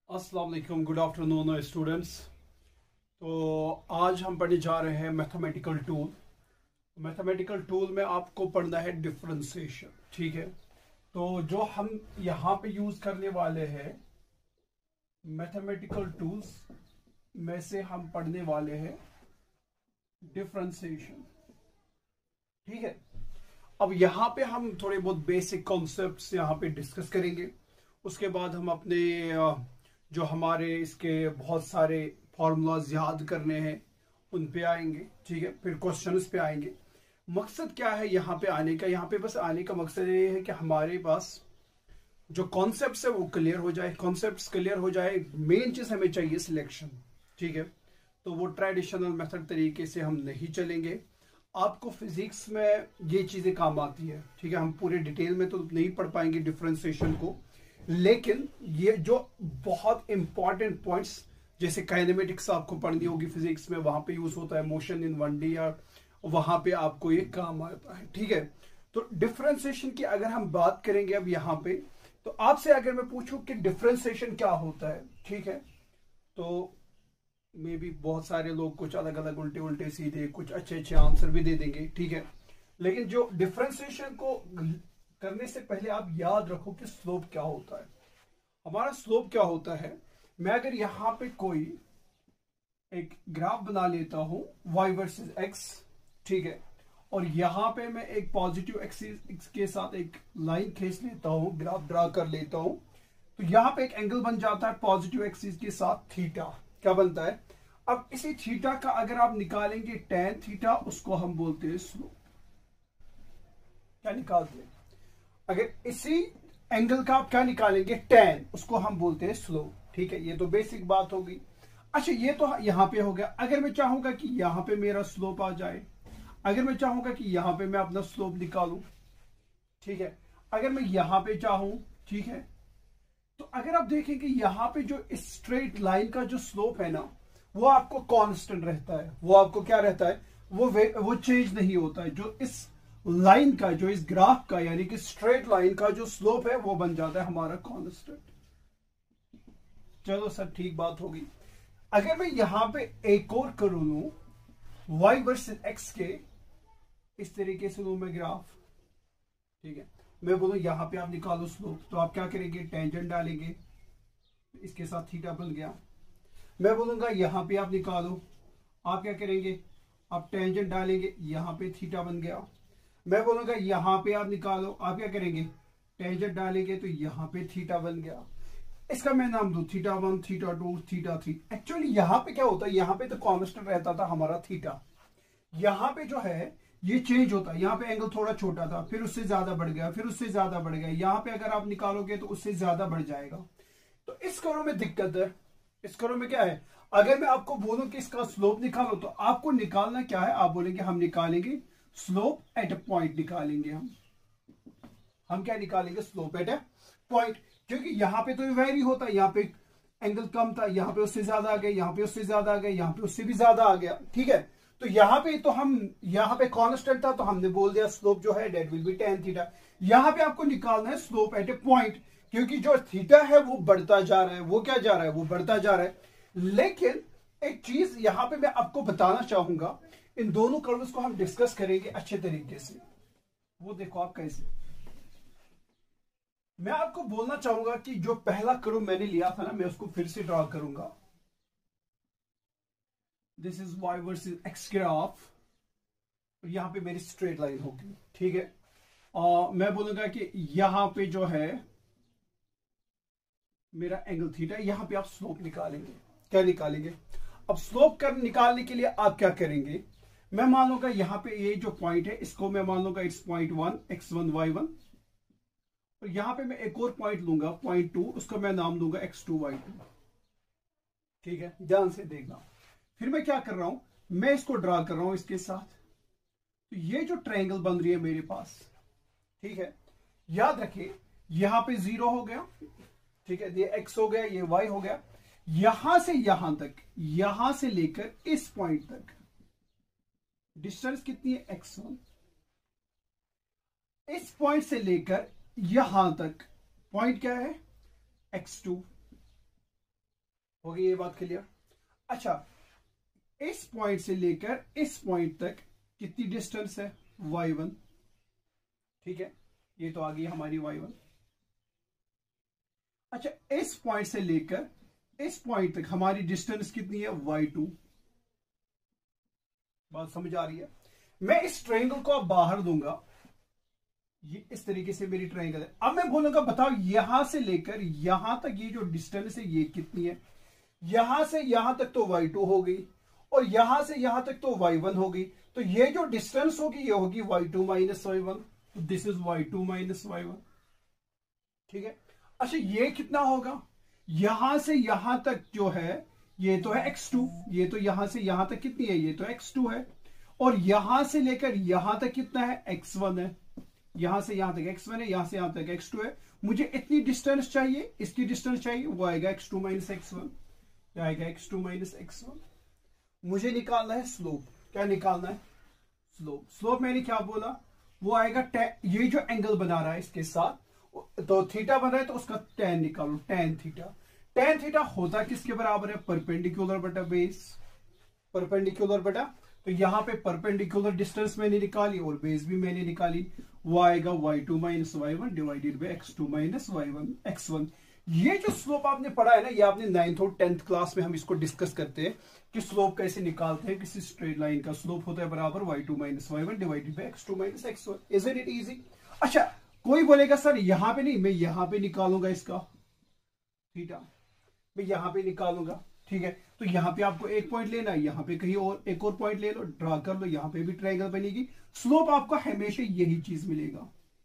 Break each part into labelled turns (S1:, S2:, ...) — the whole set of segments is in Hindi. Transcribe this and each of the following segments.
S1: अस्सलाम वालेकुम, गुड आफ्टरनून स्टूडेंट्स। तो आज हम पढ़ने जा रहे हैं मैथमेटिकल टूल। मैथमेटिकल टूल में आपको पढ़ना है डिफरेंशिएशन, ठीक है। तो जो हम यहाँ पे यूज करने वाले हैं मैथमेटिकल टूल्स में से हम पढ़ने वाले हैं डिफरेंशिएशन, ठीक है। अब यहाँ पे हम थोड़े बहुत बेसिक कॉन्सेप्ट्स यहाँ पे डिस्कस करेंगे। उसके बाद हम अपने जो हमारे इसके बहुत सारे फॉर्मूलाज याद करने हैं उन पे आएंगे, ठीक है। फिर क्वेश्चंस पे आएंगे। मकसद क्या है यहाँ पे आने का? यहाँ पे बस आने का मकसद ये है कि हमारे पास जो कॉन्सेप्ट्स है वो क्लियर हो जाए। कॉन्सेप्ट्स क्लियर हो जाए, मेन चीज हमें चाहिए सिलेक्शन, ठीक है। तो वो ट्रेडिशनल मेथड तरीके से हम नहीं चलेंगे। आपको फिजिक्स में ये चीजें काम आती है, ठीक है। हम पूरे डिटेल में तो नहीं पढ़ पाएंगे डिफरेंशिएशन को, लेकिन ये जो बहुत इंपॉर्टेंट पॉइंट्स जैसे काइनेमेटिक्स आपको पढ़नी होगी फिजिक्स में, वहां पे यूज होता है मोशन इन 1D, या वहां पे आपको ये काम आता है, ठीक है। तो डिफरेंशिएशन की अगर हम बात करेंगे अब यहाँ पे, तो आपसे अगर मैं पूछूं कि डिफरेंशिएशन क्या होता है, ठीक है, तो मे भी बहुत सारे लोग कुछ अलग अलग उल्टे उल्टे सीधे कुछ अच्छे अच्छे आंसर भी दे देंगे, ठीक है। लेकिन जो डिफरेंशिएशन को करने से पहले आप याद रखो कि स्लोप क्या होता है। हमारा स्लोप क्या होता है? मैं अगर यहां पे कोई एक ग्राफ बना लेता हूं y वर्सेस x, ठीक है, और यहां पे मैं एक पॉजिटिव एक्सिस के साथ एक लाइन खींच लेता हूं, ग्राफ ड्रा कर लेता हूं, तो यहां पे एक एंगल बन जाता है पॉजिटिव एक्सिस के साथ थीटा। क्या बनता है? अब इसी थीटा का अगर आप निकालेंगे tan थीटा, उसको हम बोलते हैं स्लोप। क्या निकालते हैं? अगर इसी एंगल का आप क्या निकालेंगे tan, उसको हम बोलते हैं स्लोप, ठीक है। ये तो बेसिक बात हो गई। अच्छा, ये तो यहां पे हो गया। अगर मैं चाहूंगा कि यहां पे मेरा स्लोप आ जाए, अगर मैं चाहूंगा कि यहां पे मैं अपना स्लोप निकालूं, ठीक है, अगर मैं यहां पे चाहूं, ठीक है, तो अगर आप देखें कि यहां पे जो स्ट्रेट लाइन का जो स्लोप है ना, वो आपको कांस्टेंट रहता है। वो आपको क्या रहता है? वो चेंज नहीं होता है। जो इस लाइन का, जो इस ग्राफ का, यानी कि स्ट्रेट लाइन का जो स्लोप है, वो बन जाता है हमारा कांस्टेंट। चलो सर, ठीक बात होगी। अगर मैं यहां पे एक और करूं लूं y वर्सेस x के, इस तरीके से लूं मैं ग्राफ, ठीक है, मैं बोलूं यहां पे आप निकालो स्लोप, तो आप क्या करेंगे? टेंजेंट डालेंगे, इसके साथ थीटा बन गया। मैं बोलूंगा यहां पे आप निकालो, आप क्या करेंगे? आप टेंजेंट डालेंगे, यहां पे थीटा बन गया। मैं बोलूंगा यहां पे आप निकालो, आप क्या करेंगे? टेंजेंट डालेंगे, तो यहां पे थीटा बन गया। इसका मैं नाम दूं थीटा 1, थीटा 2, थीटा 3। एक्चुअली यहां पे क्या होता है? यहां पे तो कांस्टेंट रहता था हमारा थीटा। यहां पे जो है ये चेंज होता है। यहां पे एंगल थोड़ा छोटा था, फिर उससे ज्यादा बढ़ गया, फिर उससे ज्यादा बढ़ गया। यहां पे अगर आप निकालोगे तो उससे ज्यादा बढ़ जाएगा। तो इस करो में दिक्कत है। इस करो में क्या है? अगर मैं आपको बोलूं कि इसका स्लोप निकालो, तो आपको निकालना क्या है? आप बोलेंगे हम निकालेंगे स्लोप एट अ पॉइंट। निकालेंगे हम क्या निकालेंगे? Slope at a point. क्योंकि यहां पे तो वेरी होता है, यहां पे एंगल कम था, यहां पे उससे ज्यादा आ गया, यहां पे उससे ज्यादा आ गया, यहां पे उससे भी ज्यादा आ गया, ठीक है। तो यहां पे तो हम, यहां पे कांस्टेंट था, तो हमने बोल दिया स्लोप जो है that will be tan theta. यहां पे आपको निकालना है स्लोप एट ए पॉइंट, क्योंकि जो थीटा है वो बढ़ता जा रहा है। वो क्या जा रहा है? वो बढ़ता जा रहा है। लेकिन एक चीज यहां पे मैं आपको बताना चाहूंगा, इन दोनों कर्व्स को हम डिस्कस करेंगे अच्छे तरीके से। वो देखो आप कैसे। मैं आपको बोलना चाहूंगा कि जो पहला कर्व मैंने लिया था ना, मैं उसको फिर से ड्रॉ करूंगा। This is y versus x graph. यहां पे मेरी स्ट्रेट लाइन होगी, ठीक है। और मैं बोलूंगा कि यहां पे जो है मेरा एंगल थीटा, यहां पे आप स्लोप निकालेंगे। क्या निकालेंगे? अब स्लोप कर निकालने के लिए आप क्या करेंगे? मैं मान लूंगा यहां पे ये जो पॉइंट है, इसको मैं मान लूंगा इट्स पॉइंट 1, x1 y1। और यहां पे मैं एक और पॉइंट लूंगा पॉइंट 2, उसको मैं नाम दूंगा x2 y2, ठीक है। ध्यान से देखना। फिर मैं क्या कर रहा हूं? मैं इसको ड्रा कर रहा हूं इसके साथ। तो ये जो ट्रायंगल बन रही है मेरे पास, ठीक है, याद रखिए यहां पे 0 हो गया, ठीक है, ये x हो गया, ये y हो गया। यहां से यहां तक, यहां से लेकर इस पॉइंट तक डिस्टेंस कितनी है? x1। इस पॉइंट से लेकर यहां तक पॉइंट क्या है? x2। हो गई ये बात क्लियर। अच्छा, इस पॉइंट से लेकर इस पॉइंट तक कितनी डिस्टेंस है? y1। ठीक है, ये तो आ गई हमारी y1। अच्छा, इस पॉइंट से लेकर इस पॉइंट तक हमारी डिस्टेंस कितनी है? y2। बात समझ आ रही है? मैं इस ट्रायंगल को अब बाहर दूंगा, ये इस तरीके से मेरी ट्रायंगल है। अब मैं बोलूंगा बताओ यहां से लेकर यहां तक ये जो डिस्टेंस है ये कितनी है? यहां से यहां तक तो y2 हो गई, और यहां से यहां तक तो y1 हो गई। तो ये जो डिस्टेंस होगी ये होगी y2 minus y1। This is y2 minus y1। ठीक है। अच्छा, ये कितना होगा? यहां से यहां तक जो है ये तो है x2, ये तो यहां से यहां तक कितनी है? ये तो x2 है। और यहां से लेकर यहां तक कितना है? x1 है। यहां से यहां तक x1 है, यहां से यहां तक x2 है। मुझे इतनी डिस्टेंस चाहिए, इसकी डिस्टेंस चाहिए, वो आएगा x2 माइनस x1। क्या आएगा? x2 minus x1। मुझे निकालना है स्लोप। क्या निकालना है? स्लोप। स्लोप मैंने क्या बोला? वो आएगा ये जो एंगल बना रहा है इसके साथ, तो थीटा बना है तो उसका tan निकालो, tan थीटा। tan थीटा होता किसके बराबर है? परपेंडिकुलर बटा बेस। परपेंडिकुलर बटा, तो यहां पे परपेंडिकुलर डिस्टेंस मैंने निकाली और बेस भी मैंने निकाली। वो आएगा y2 minus y1 divided by x2 minus x1। ये जो स्लोप आपने पढ़ा है ना, ये आपने 9th और 10th क्लास में हम इसको डिस्कस करते हैं कि स्लोप कैसे निकालते हैं। किसी स्ट्रेट लाइन का स्लोप होता है बराबर y2 minus y1 divided by x2 minus x1। Isn't it easy? अच्छा, कोई बोलेगा सर यहां पे नहीं, मैं यहां पे निकालूंगा इसका थीटा, मैं यहां पे निकालूंगा। ठीक है, तो यहां पे आपको एक पॉइंट लेना है, यहां पे कहीं और एक और पॉइंट ले लो, ड्रा कर लो, यहां पे भी ट्रायंगल बनेगी। स्लोप आपको हमेशा यही चीज मिलेगा,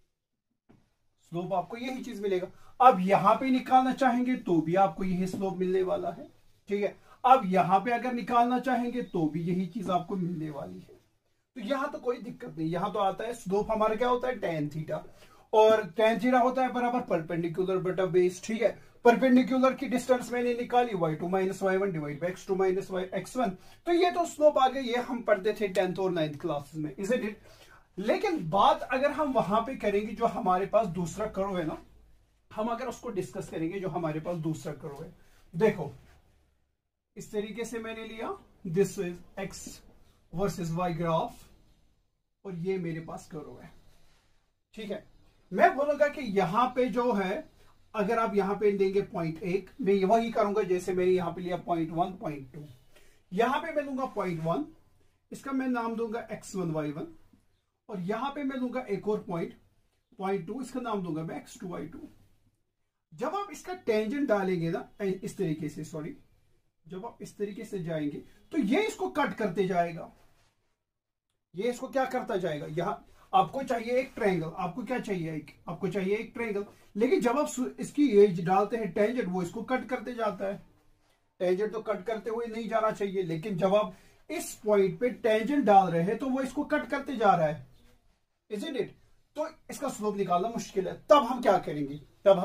S1: स्लोप आपको यही चीज मिलेगा। अब यहां पे निकालना चाहेंगे तो भी आपको यही स्लोप मिलने वाला है। ठीक है, अब यहां पे अगर निकालना चाहेंगे तो भी यही चीज आपको मिलने वाली है। तो यहां तो कोई दिक्कत नहीं, यहां तो आता है स्लोप हमारा क्या होता है? tan थीटा, और tan थीटा होता है बराबर परपेंडिकुलर बटा बेस। ठीक है, परपेंडिकुलर की डिस्टेंस मैंने निकाली y2 minus y1 divide by x2 minus x1। तो ये तो स्लोप आ गई, ये हम पढ़ते थे 10th और 9th क्लासेस में, इजंट इट? लेकिन बात अगर हम वहां पे करेंगे, जो हमारे पास दूसरा कर्व है ना, हम अगर उसको डिस्कस करेंगे, जो हमारे पास दूसरा कर्व है, देखो इस तरीके से मैंने लिया, this is x versus y graph, और ये मेरे पास कर्व है। ठीक है, मैं बोलूंगा कि यहां पे जो है, अगर आप यहां पे देंगे 0.1, मैं वही करूंगा जैसे मैंने यहां पे लिया 0.1, 0.2। यहां पे मैं लूंगा 0.1, इसका मैं नाम दूंगा x1 y1, और यहां पे मैं लूंगा एक और पॉइंट 0.2, इसका नाम दूंगा मैं x2 y2। जब आप इसका टेंजेंट डालेंगे ना इस तरीके से, सॉरी, जब आप इस तरीके से जाएंगे तो ये इसको कट करते जाएगा, ये इसको क्या करता जाएगा? यहां आपको चाहिए एक ट्रायंगल, आपको क्या चाहिए? आपको चाहिए एक ट्रायंगल, लेकिन जब आप इसकी एज डालते हैं टेंजेंट, वो इसको कट करते जाता है। टेंजेंट तो कट करते हुए नहीं जाना चाहिए, लेकिन जब आप इस पॉइंट पे टेंजेंट डाल रहे हैं तो वो इसको कट करते जा रहा है, इजंट इट? तो इसका स्लोप निकालना मुश्किल है। तब हम क्या करेंगे?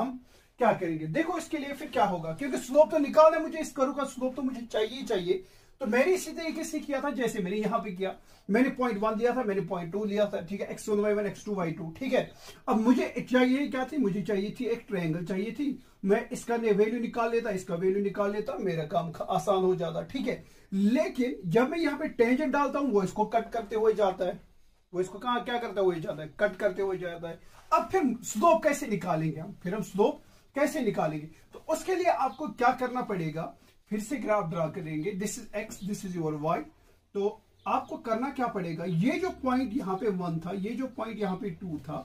S1: देखो इसके लिए फिर क्या होगा, क्योंकि स्लोप तो निकालना है मुझे, इस कर्व का स्लोप तो मुझे चाहिए ही चाहिए। तो मैंने इसी तरीके से किया था जैसे मैंने यहां पे किया, मैंने 0.1 लिया था, मैंने 0.2 लिया था। ठीक है, x1 y1 x2 y2। ठीक है, अब मुझे चाहिए क्या थी? मुझे चाहिए थी एक ट्रायंगल चाहिए थी। मैं इसका वैल्यू निकाल लेता, इसका वैल्यू निकाल लेता, मेरा काम आसान हो जाता। ठीक है, लेकिन जब मैं यहाँ पे टेंजेंट डालता हूं, वो इसको कट करते हुए जाता है, वो इसको कहां क्या करता हुए जाता है? कट करते हुए जाता है। अब फिर स्लोप कैसे निकालेंगे हम स्लोप कैसे निकालेंगे? तो उसके लिए आपको क्या करना पड़ेगा? फिर से ग्राफ ड्रा करेंगे, this is x, this is your y। तो आपको करना क्या पड़ेगा? ये जो पॉइंट यहां पे 1 था, ये जो पॉइंट यहां पे 2 था,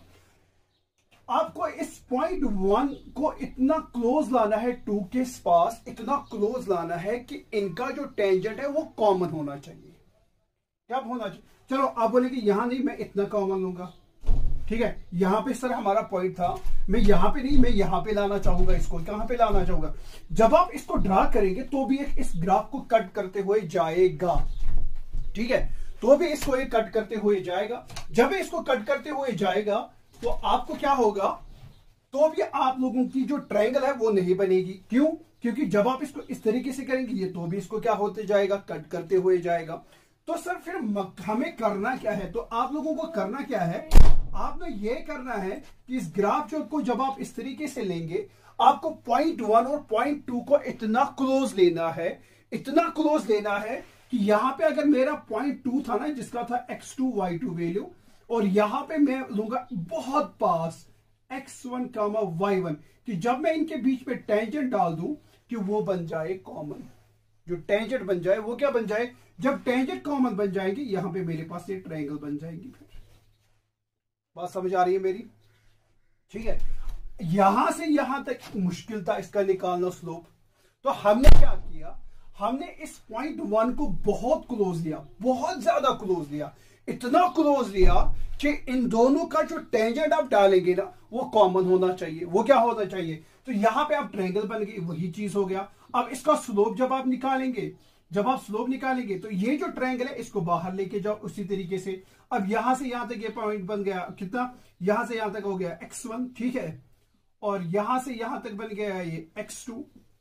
S1: आपको इस पॉइंट 1 को इतना क्लोज लाना है 2 के पास, इतना क्लोज लाना है कि इनका जो टेंजेंट है वो कॉमन होना चाहिए। क्या होना चाहिए? चलो आप बोले कि यहां नहीं, मैं इतना कॉमन लूंगा। ठीक है, यहां पे सर हमारा पॉइंट था, मैं यहां पे नहीं, मैं यहां पे लाना चाहूंगा, इसको कहां पे लाना चाहूंगा? जब आप इसको ड्रा करेंगे तो भी इस ग्राफ को कट करते हुए जाएगा। ठीक है, तो भी इसको एक कट करते हुए जाएगा। जब इसको कट करते हुए जाएगा तो आपको क्या होगा? तो भी आप लोगों की जो ट्रायंगल है वो नहीं बनेगी। क्यों? क्योंकि जब आप इसको इस तरीके से करेंगे, ये तो भी इसको क्या होते जाएगा? कट करते हुए जाएगा। तो सर फिर हमें करना क्या है? तो आप लोगों को करना क्या है? आपने ये करना है कि इस ग्राफ को जब आप इस तरीके से लेंगे, आपको पॉइंट 1 और पॉइंट 2 को इतना क्लोज लेना है, इतना क्लोज लेना है कि यहां पे अगर मेरा पॉइंट 2 था ना, जिसका था x2 y2 वैल्यू, और यहां पे मैं लूंगा बहुत पास x1 y1, कि जब मैं इनके बीच में टेंजेंट डाल दूं कि वो बन जाए कॉमन। जो टेंजेंट बन जाए वो क्या बन जाए, जब टेंजेंट कॉमन बन जाएंगे यहां पे मेरे पास ये ट्रायंगल बन जाएंगी। फिर बात समझ आ रही है मेरी? ठीक है, यहां से यहां तक मुश्किल था इसका निकालना स्लोप। तो हमने क्या किया, हमने इस पॉइंट 1 को बहुत क्लोज लिया, बहुत ज्यादा क्लोज लिया, इतना क्लोज लिया कि इन दोनों का जो टेंजेंट आप डालेंगे ना वो कॉमन होना चाहिए। वो क्या होना चाहिए, तो यहां पे आप ट्रायंगल बन गई, वही चीज हो गया। अब इसका स्लोप जब आप निकालेंगे, जब आप स्लोप निकालेंगे तो ये जो ट्रायंगल है इसको बाहर लेके जाओ उसी तरीके से। अब यहां से यहां तक ये पॉइंट बन गया कितना, यहां से यहां तक हो गया x1, ठीक है, और यहां से यहां तक बन गया ये x2,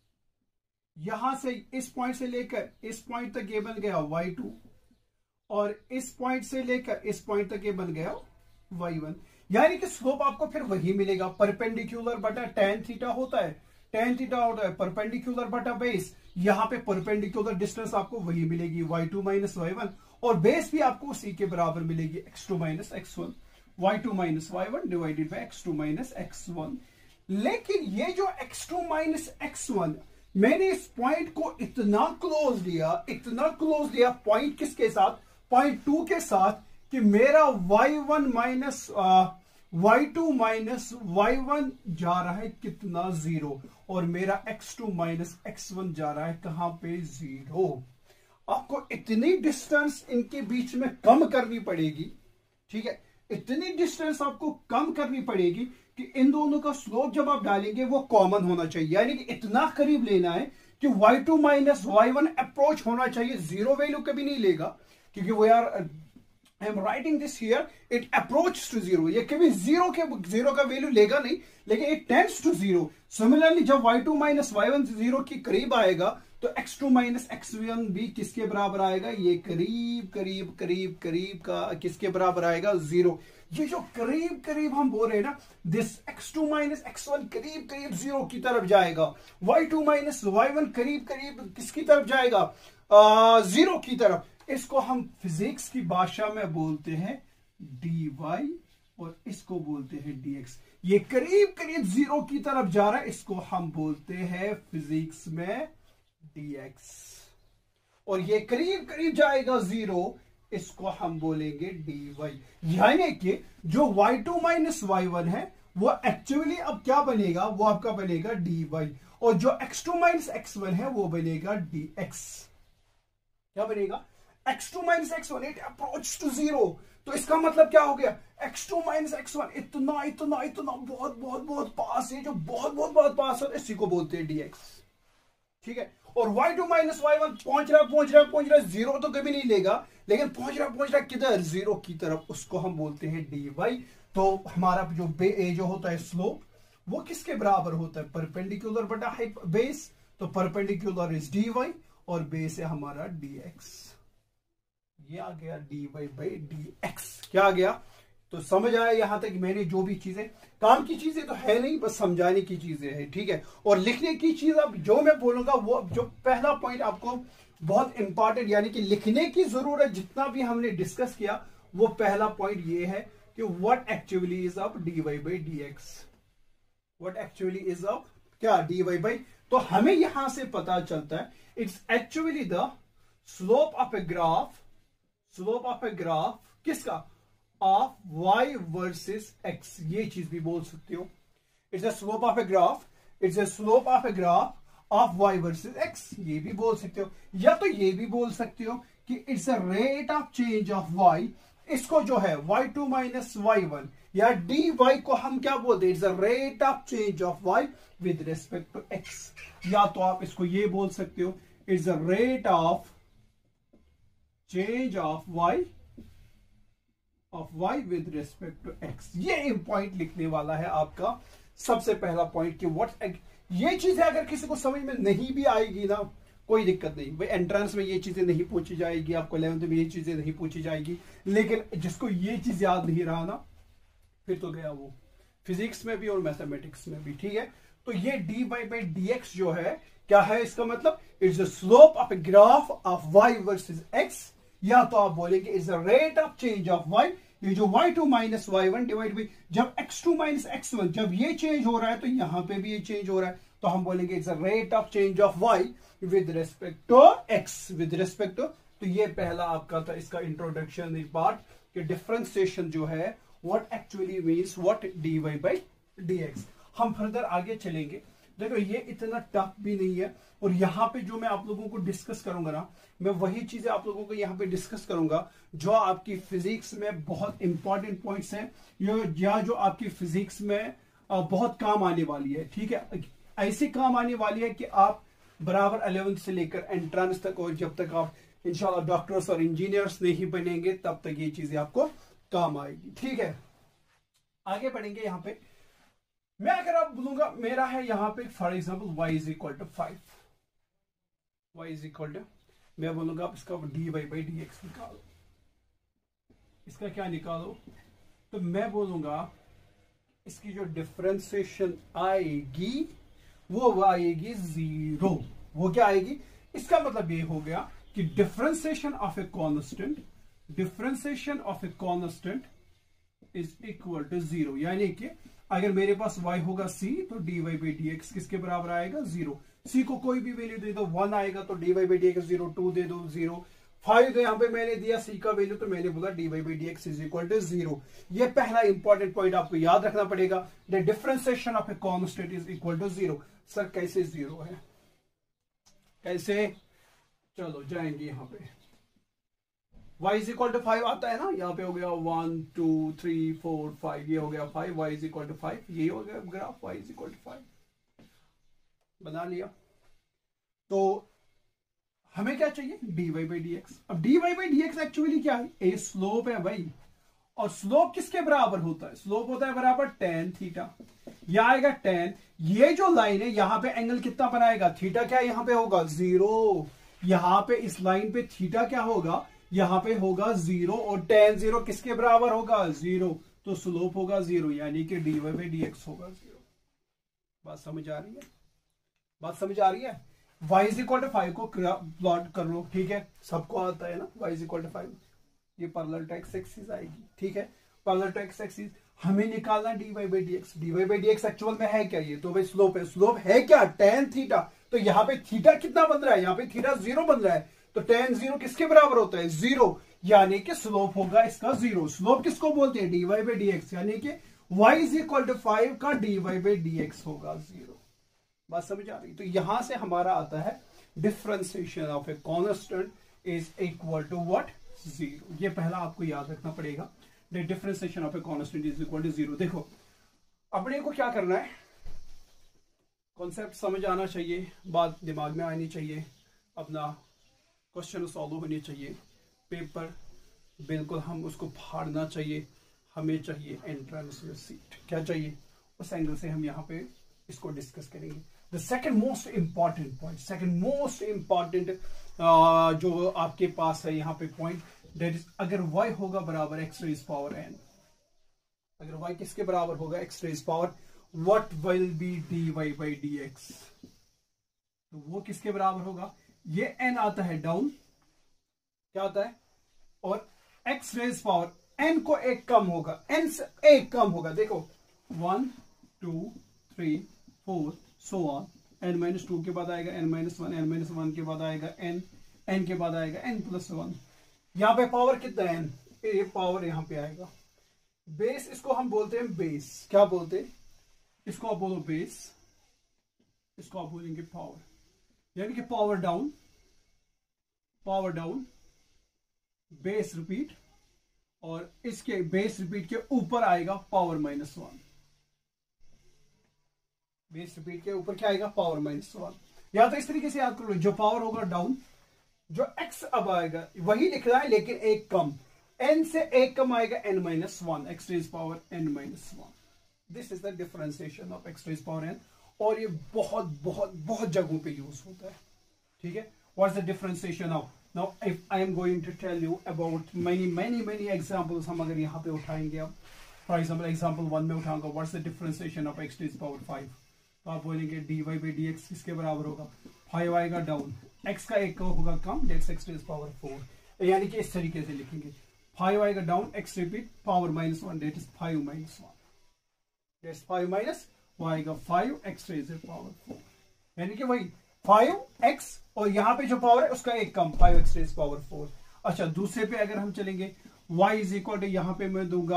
S1: यहां से इस पॉइंट से लेकर इस पॉइंट तक ये बन गया y2, और इस पॉइंट से लेकर इस पॉइंट तक ये बन गया y1। यानी कि स्लोप आपको फिर वही मिलेगा, परपेंडिकुलर बटा tan थीटा होता है, tan थीटा होता है परपेंडिकुलर बटा बेस। यहां पे परपेंडिकुलर डिस्टेंस आपको वही मिलेगी y2 माइनस y1, और बेस भी आपको उसी के बराबर मिलेगी x2 minus x1, y2 minus y1 divided by x2 minus x1। लेकिन ये जो x2 माइनस x1, मैंने इस पॉइंट को इतना क्लोज लिया, इतना क्लोज लिया पॉइंट किसके साथ, पॉइंट 2 के साथ, कि मेरा y1 minus y2 minus y1 जा रहा है कितना, 0, और मेरा x2 माइनस x1 जा रहा है कहां पे, 0। आपको इतनी डिस्टेंस इनके बीच में कम करनी पड़ेगी, ठीक है, इतनी डिस्टेंस आपको कम करनी पड़ेगी कि इन दोनों का स्लोप जब आप डालेंगे वो कॉमन होना चाहिए। यानी कि इतना करीब लेना है कि y2 माइनस y1 अप्रोच होना चाहिए, 0 वैल्यू कभी नहीं लेगा, क्योंकि वो यार I am writing this here, it approach to 0, ये कभी 0 का वैल्यू लेगा नहीं, लेकिन इट टेंड्स टू 0। सिमिलरली जब y2 माइनस y1 0 के करीब आएगा तो x2 माइनस x1 भी किसके बराबर आएगा, ये करीब करीब करीब करीब का किसके बराबर आएगा, 0। ये जो करीब करीब हम बोल रहे हैं ना, दिस x2 माइनस x1 करीब करीब 0 की तरफ जाएगा, y2 माइनस y1 करीब करीब किसकी तरफ जाएगा, 0 की तरफ। इसको हम फिजिक्स की भाषा में बोलते हैं dy, और इसको बोलते हैं dx। ये करीब करीब 0 की तरफ जा रहा है, इसको हम बोलते हैं फिजिक्स में dx, और ये करीब करीब जाएगा 0, इसको हम बोलेंगे dy। यानी कि जो y2 माइनस y1 है वो एक्चुअली अब क्या बनेगा, वो आपका बनेगा dy, और जो x2 माइनस x1 है वो बनेगा dx। क्या बनेगा, x2 minus x1 it approach to 0। तो इसका मतलब क्या हो गया, x2 माइनस x1 इतना इतना इतना बहुत बहुत बहुत पास है, जो बहुत बहुत बहुत पास है, इसी को बोलते हैं dx, ठीक है। और y2 माइनस y1 पहुंच रहा 0 तो कभी नहीं लेगा, लेकिन पहुंच रहा किधर, 0 की तरफ, उसको हम बोलते हैं dy। तो हमारा जो होता है स्लोप वो किसके बराबर होता है, परपेंडिकुलर बटा बेस, तो परपेंडिकुलर इज dy और बेस है हमारा dx। ये आ गया dy बाई dx। क्या आ गया, तो समझ आया यहां तक। मैंने जो भी चीजें, काम की चीजें तो है नहीं, बस समझाने की चीजें हैं, ठीक है। और लिखने की चीज अब जो मैं बोलूंगा वो जो पहला पॉइंट आपको बहुत इंपॉर्टेंट, यानी कि लिखने की जरूरत, जितना भी हमने डिस्कस किया वो पहला पॉइंट ये है कि what actually is up dy by dx, what actually is up क्या, dy बाई। तो हमें यहां से पता चलता है it's actually the slope of a graph, slope of a graph किसका, ऑफ y वर्सेस x, ये चीज भी बोल सकते हो, it's a slope of a graph, it's a slope of a graph of y versus x, ये भी बोल सकते हो। या तो ये भी बोल सकते हो कि it's a rate of change of y, इसको जो है y2 माइनस y1 या dy को हम क्या बोलते हैं, it's a rate of change of y with respect to x। या तो आप इसको ये बोल सकते हो, it's a rate of change of y with respect to x। ये पॉइंट लिखने वाला है आपका सबसे पहला पॉइंट कि व्हाट, ये चीजें अगर किसी को समझ में नहीं भी आएगी ना, कोई दिक्कत नहीं भाई, एंट्रेंस में ये चीजें नहीं पूछी जाएगी, आपको 11th में ये चीजें नहीं पूछी जाएगी। लेकिन जिसको ये चीज याद नहीं रहा ना, फिर तो गया वो, फिजिक्स में भी और मैथमेटिक्स में भी, ठीक है। तो ये dy by dx जो है क्या है, इसका मतलब it's the slope of a graph of y versus x, या तो आप बोलेंगे is the rate of change of y। ये जो y2 minus y1 divide by जब x2 माइनस x1, जब ये चेंज हो रहा है तो यहां पे भी ये चेंज हो रहा है, तो हम बोलेंगे it's the rate of change of y with respect to x, with respect to. तो ये पहला आपका था इसका इंट्रोडक्शन पार्ट कि डिफरेंशिएशन जो है what actually means what dy by dx। हम फर्दर आगे चलेंगे। देखो ये इतना टफ भी नहीं है, और यहाँ पे जो मैं आप लोगों को डिस्कस करूंगा ना, मैं वही चीजें आप लोगों को यहाँ पे डिस्कस करूंगा जो आपकी फिजिक्स में बहुत इंपॉर्टेंट पॉइंट्स हैं, या जो आपकी फिजिक्स में बहुत काम आने वाली है। ठीक है, ऐसी काम आने वाली है कि आप बराबर 11th से लेकर एंट्रेंस तक, और जब तक आप इंशाल्लाह डॉक्टर्स और इंजीनियर्स नहीं बनेंगे तब तक ये चीजें आपको काम आएगी। ठीक है, आगे बढ़ेंगे। यहाँ पे मैं अगर आप बोलूंगा मेरा है यहाँ पे for example y is equal to 5, y is equal to, मैं बोलूंगा आप इसका dy by dx निकालो, इसका क्या निकालो, तो मैं बोलूंगा इसकी जो डिफरेंशिएशन आएगी वो आएगी 0। वो क्या आएगी, इसका मतलब ये हो गया कि differentiation of a constant, differentiation of a constant is equal to 0। यानी कि अगर मेरे पास y होगा c तो dy by dx किसके बराबर आएगा, 0। c को कोई भी वैल्यू दे दो, 1 आएगा तो dy by dx 0, 2 दे दो 0, 5 तो यहां पे मैंने दिया c का वैल्यू, तो मैंने बोला dy by dx is equal to 0। ये पहला इंपॉर्टेंट पॉइंट आपको याद रखना पड़ेगा, the differentiation of a constant is equal to 0। Sir कैसे 0 है, कैसे, चलो जाएंगे यहाँ पे। y इज इक्वल टू 5 आता है ना, यहाँ पे हो गया 1 2 3 4 5, ये हो गया 5, y इज इक्वल टू 5, ये हो गया graph y is equal to 5, बना लिया। तो हमें क्या चाहिए, dy by dx। अब dy by dx एक्चुअली क्या है, ए स्लोप है भाई, और स्लोप किसके बराबर होता है, स्लोप होता है बराबर tan थीटा, यह आएगा tan। ये जो लाइन है यहाँ पे एंगल कितना बनाएगा, थीटा क्या यहाँ पे होगा 0, यहाँ पे इस लाइन पे थीटा क्या होगा, यहां पे होगा 0, और tan 0 किसके बराबर होगा 0, तो स्लोप होगा 0, यानी कि dy by dx होगा 0। बात समझ आ रही है, बात समझ आ रही है। y इज इक्वल टू 5 को प्लॉट कर लो, ठीक है, सबको आता है ना, y इज इक्वल टू 5, ये पैरेलल टू x एक्सिस आएगी। ठीक है, पैरेलल टू x एक्सिस हमें निकालना dy by dx। dy by dx actual में है क्या, ये तो भाई स्लोप है, स्लोप है क्या tan थीटा, तो यहाँ पे थीटा कितना बन रहा है, यहाँ पे थीटा 0 बन रहा है, तो tan 0 किसके बराबर होता है 0, यानी कि स्लोप होगा इसका 0। स्लोप किसको बोलते हैं, dy by dx, यानी कि y इज इक्वल टू 5 का dy by dx होगा 0। बात समझ आ रही, तो यहां से हमारा आता है differentiation of a constant is equal to what, 0। ये पहला आपको याद रखना पड़ेगा, the differentiation of a constant is equal to 0। देखो अपने को क्या करना है, कॉन्सेप्ट समझ आना चाहिए, बात दिमाग में आनी चाहिए, अपना क्वेश्चन सॉल्व होने चाहिए, पेपर बिल्कुल हम उसको फाड़ना चाहिए, हमें चाहिए एंट्रेंस में सीट, क्या चाहिए, उस एंगल से हम यहाँ पे इसको डिस्कस करेंगे। The second most important point, second most important जो आपके पास है यहाँ पे पॉइंट, दैट इज अगर y होगा बराबर x रेज पावर n, अगर y किसके बराबर होगा x raise power, what will be dy by dx, तो वो किसके बराबर होगा, ये n आता है डाउन, क्या आता है, और x रेज पावर n को एक कम होगा, n से एक कम होगा, देखो 1 2 3 4 सो ऑन, n-2 के बाद आएगा n-1, n-1 के बाद आएगा n के बाद आएगा n+1। यहां पे पावर कितना है n, ये पावर यहां पे आएगा, बेस इसको हम बोलते हैं बेस, क्या बोलते हैं इसको, आप बोलो बेस, इसको आप बोलेंगे पावर, यानी कि power down, power down, base repeat, और इसके बेस रिपीट के ऊपर आएगा पावर -1, बेस रिपीट के ऊपर क्या आएगा, पावर -1। या तो इस तरीके से याद कर लो, जो पावर होगा डाउन, जो x अब आएगा वही लिख रहा है लेकिन एक कम, n से एक कम आएगा n-1, x raise power n-1। This is the differentiation of x raise power n, और ये बहुत बहुत बहुत जगहों पे यूज होता है। ठीक है, what's the differentiation of, now if I am going to tell you about many examples, हम अगर यहाँ पे उठाएंगे, अब फॉर एग्जांपल एग्जांपल 1 में उठाऊंगा, what's the differentiation of x raise power 5, तो आप बोलेंगे dy बाई डी एक्स किसके बराबर होगा, 5 आएगा डाउन, x का एक होगा कम, डेट्स x रेज पावर 4, यानी कि इस तरीके से लिखेंगे 5 आएगा down, x repeat power -1, that is 5 - 1, that's 5 minus वो आएगा 5 x रेज पावर 4, यानी कि वही 5x और यहाँ पे जो पावर है उसका एक कम 5x रेज पावर 4। अच्छा दूसरे पे अगर हम चलेंगे y इज इक्वल टू यहाँ पे मैं दूंगा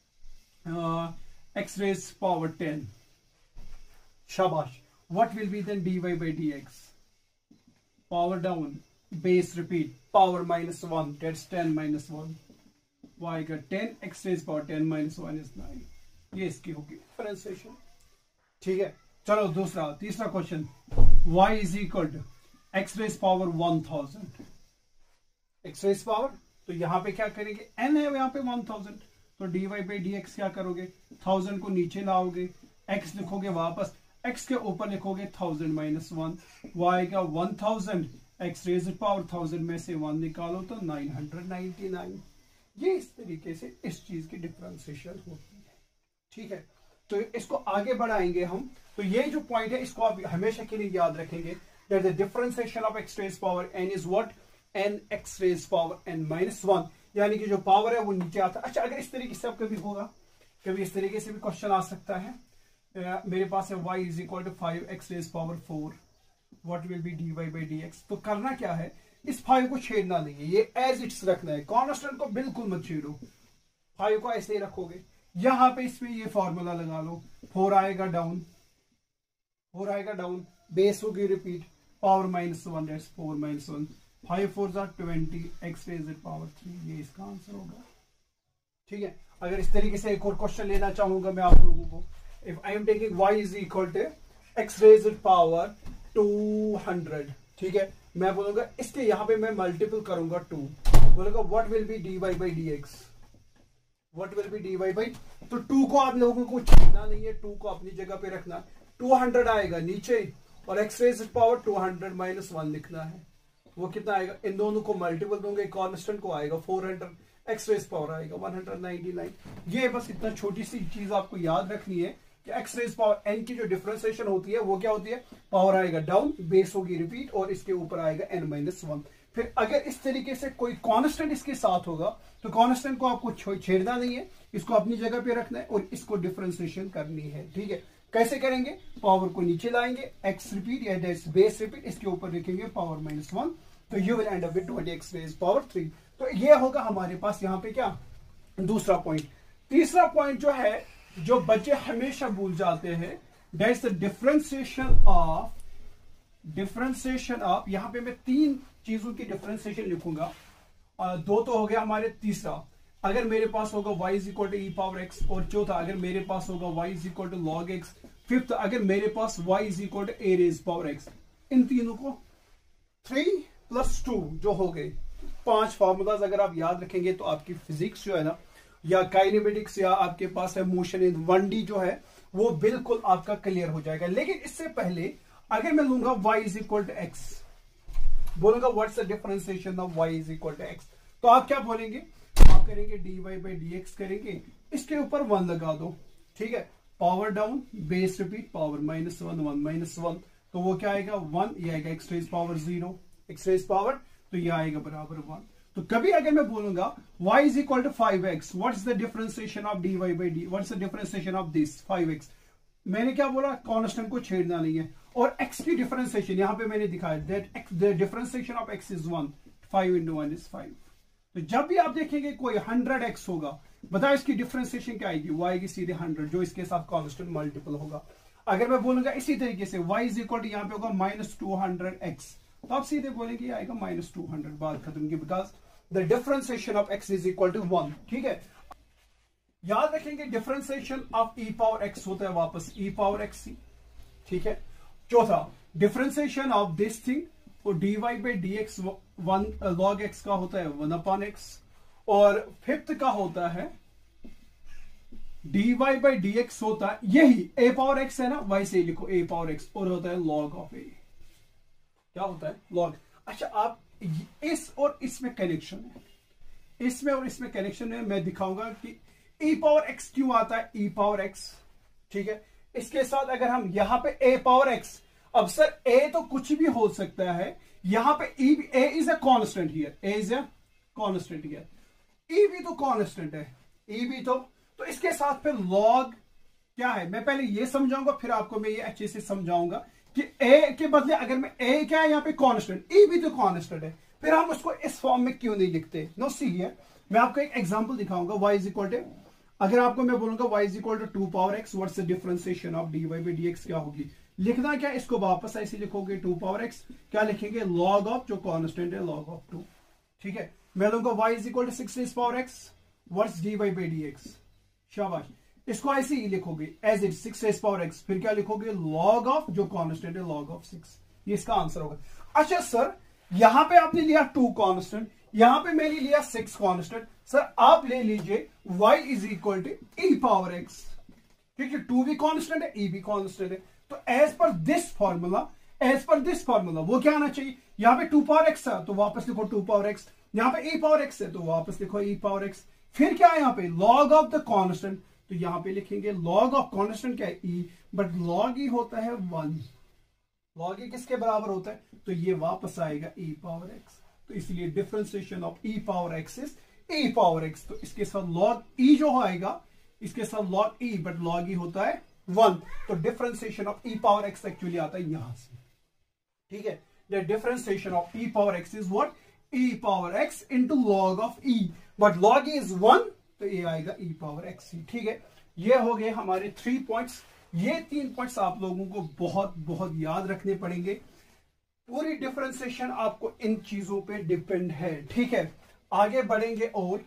S1: x रेज पावर 10, शाबाश, what will be then dy by D X, power down, base repeat power -1, that's 10 - 1, वो आएगा 10 x रेज पावर 10 - 1 इज 9, ये इसकी होगी डिफरेंशिएशन। ठीक है, चलो तीसरा question, y is equal to x raise power 1000, x raise power, तो यहां पे क्या करेंगे, n है यहां पे 1000, तो dy बाई डी एक्स क्या करोगे, 1000 को नीचे लाओगे, x लिखोगे वापस, x के ऊपर लिखोगे 1000 - 1, वो आएगा 1000, x रेज पावर 1000 में से 1 निकालो तो 999। ये इस तरीके से इस चीज की डिफरेंशिएशन होती है। ठीक है, तो इसको आगे बढ़ाएंगे हम, तो ये जो पॉइंट है इसको आप हमेशा के लिए याद रखेंगे, that the differentiation of x raise power n is what, n x raise power n -1, यानी कि जो पावर है वो नीचे आता है। अच्छा अगर इस तरीके से आप कभी होगा, कभी इस तरीके से भी क्वेश्चन आ सकता है, मेरे पास है y is equal to 5x raise power 4, what will be dy by D x, तो करना क्या है, इस 5 को छेड़ना नहीं है, ये एज इट्स रखना है, कांस्टेंट को बिल्कुल मत छेड़ो, 5 को ऐसे ही रखोगे, यहां पे इसमें ये फॉर्मूला लगा लो, 4 आएगा डाउन, बेस होगी repeat, power -1, that's 4 - 1, 5 4 20, x raise power 3, ये इसका आंसर होगा। ठीक है, अगर इस तरीके से एक और क्वेश्चन लेना चाहूंगा मैं आप लोगों को, if I am taking y is equal to x raise power 200, ठीक है, मैं बोलूंगा इसके यहां पे मैं मल्टीपल करूंगा 2, बोलूंगा what will be dy by D x, what will be dy by, तो 2 को आप लोगों को छेड़ना नहीं है, 2 को अपनी जगह पे रखना, 200 आएगा नीचे और x रेज पावर 200 - 1 लिखना है, वो कितना आएगा, इन दोनों को मल्टीपल दूंगे, कांस्टेंट को आएगा 400, x रेज पावर आएगा 199। ये बस इतना छोटी सी चीज आपको याद रखनी है कि x रेज पावर n की जो डिफरेंशिएशन होती है वो क्या होती है, पावर आएगा डाउन, बेस होगी रिपीट और इसके ऊपर आएगा n - 1। फिर अगर इस तरीके से कोई कांस्टेंट इसके साथ होगा तो कांस्टेंट को आपको छेड़ना नहीं है, इसको अपनी जगह पे रखना है और इसको डिफरेंशिएशन करनी है। ठीक है, कैसे करेंगे, पावर को नीचे लाएंगे, x रिपीट या बेस रिपीट, इसके ऊपर लिखेंगे पावर -1, तो you will end up with 20x raise power 3। तो ये होगा हमारे पास यहाँ पे क्या, दूसरा पॉइंट। तीसरा पॉइंट जो है, जो बच्चे हमेशा भूल जाते हैं, that is the differentiation of, यहां पे मैं 3 चीजों की डिफरेंशिएशन लिखूंगा, 2 तो हो गया हमारे, तीसरा अगर मेरे पास होगा y is equal to E power x, और चौथा अगर मेरे पास होगा y is equal to log x, fifth अगर मेरे पास y is equal to a raise power x। इन तीनों को 3 + 2 जो हो गए 5 फार्मूलाज अगर आप याद रखेंगे तो आपकी फिजिक्स जो है ना, या काइनेमेटिक्स, या आपके पास है मोशन इन 1D जो है, वो बिल्कुल आपका क्लियर हो जाएगा। लेकिन इससे पहले अगर मैं लूंगा y is equal to x, बोलूंगा what's the differentiation of y is equal to x, तो आप क्या बोलेंगे, आप करेंगे dy बाई डी एक्स करेंगे, इसके ऊपर 1 लगा दो। ठीक है, power down, base repeat, power -1 1 -1, तो वो क्या आएगा 1, ये आएगा x raise power 0, x raise power, तो ये आएगा बराबर 1। तो कभी अगर मैं बोलूंगा y is equal to 5x, what's the differentiation of dy by d, what's the differentiation of this 5x, मैंने क्या बोला, कांस्टेंट को छेड़ना नहीं है, और x की डिफरेंशिएशन यहां पे मैंने दिखाया, that the differentiation of x is 1, 5 × 1 is 5। तो जब भी आप देखेंगे कोई 100x होगा, बताओ इसकी डिफरेंशिएशन क्या आएगी, वो आएगी सीधे 100, जो इसके साथ कांस्टेंट मल्टीपल होगा। अगर मैं बोलूंगा इसी तरीके से y इज इक्वल टू यहाँ पे होगा -200x, तो आप सीधे बोलेंगे आएगा -200, बात खत्म की, because the differentiation of x is equal to 1। ठीक है, याद रखेंगे differentiation of e power x होता है वापस e पावर x। ठीक है, चौथा डिफरेंशिएशन ऑफ दिस थिंग, और dy by D x 1 log x का होता है 1/x, और फिफ्थ का होता है dy बाई डी एक्स होता है यही a पावर x है ना, वैसे ही लिखो a पावर x, और होता है log ऑफ a, क्या होता है log। अच्छा, आप इस और इसमें कनेक्शन है, इसमें और इसमें कनेक्शन है, मैं दिखाऊंगा कि e पावर x क्यों आता है e पावर x। ठीक है, इसके साथ अगर हम यहां पे a पावर x, अब सर a तो कुछ भी हो सकता है, यहां पे a is a constant here, a is a constant here, e भी तो कांस्टेंट है, e भी तो इसके साथ फिर log क्या है, मैं पहले ये समझाऊंगा फिर आपको मैं ये अच्छे से समझाऊंगा कि a के बदले अगर मैं a क्या है यहाँ पे कांस्टेंट, e भी तो कांस्टेंट है, फिर हम उसको इस फॉर्म में क्यों नहीं लिखते। नो सी हियर, मैं आपको एक एग्जांपल दिखाऊंगा। y इज इक्वल टू, अगर आपको मैं बोलूंगा y is equal to 2 power x, what's the differentiation of dy by dx, क्या होगी, लिखना क्या, इसको वापस ऐसे लिखोगे 2 पावर x, क्या लिखेंगे log ऑफ जो कांस्टेंट है log ऑफ 2, ठीक है। मैं लूंगा y is equal to 6 power x, what's dy by dx, शाबाश, इसको ऐसे ही लिखोगे as it 6 raise power x, फिर क्या लिखोगे log ऑफ जो कांस्टेंट है log ऑफ 6, ये इसका आंसर होगा। अच्छा सर यहां पे आपने लिया 2 कांस्टेंट, यहां पे मैंने लिया 6 कांस्टेंट, सर आप ले लीजिए y is equal to e power x, क्योंकि 2 भी कांस्टेंट है e भी कांस्टेंट है, तो एज पर दिस फॉर्मूला वो क्या आना चाहिए, यहां पे 2 पावर x है तो वापस लिखो 2 पावर x, यहां पे e पावर x है तो वापस लिखो e पावर x, फिर क्या है यहाँ पे log ऑफ द कांस्टेंट, तो यहां पे लिखेंगे log ऑफ कांस्टेंट क्या है e, बट log e होता है 1, log e किसके बराबर होता है, तो ये वापस आएगा e पावर x, तो इसलिए differentiation of e power x is e power x, तो इसके साथ log e जो आएगा, इसके साथ log e, but log e होता है 1, तो differentiation of e power x actually आता है यहां से, ठीक है। The differentiation of e power x is what, e power x into log of e, but log e is 1, तो ये आएगा e पावर x, ठीक है। ये हो गए हमारे 3 पॉइंट्स, ये 3 पॉइंट्स आप लोगों को बहुत बहुत याद रखने पड़ेंगे, पूरी डिफरेंशिएशन आपको इन चीजों पे डिपेंड है, ठीक है। आगे बढ़ेंगे और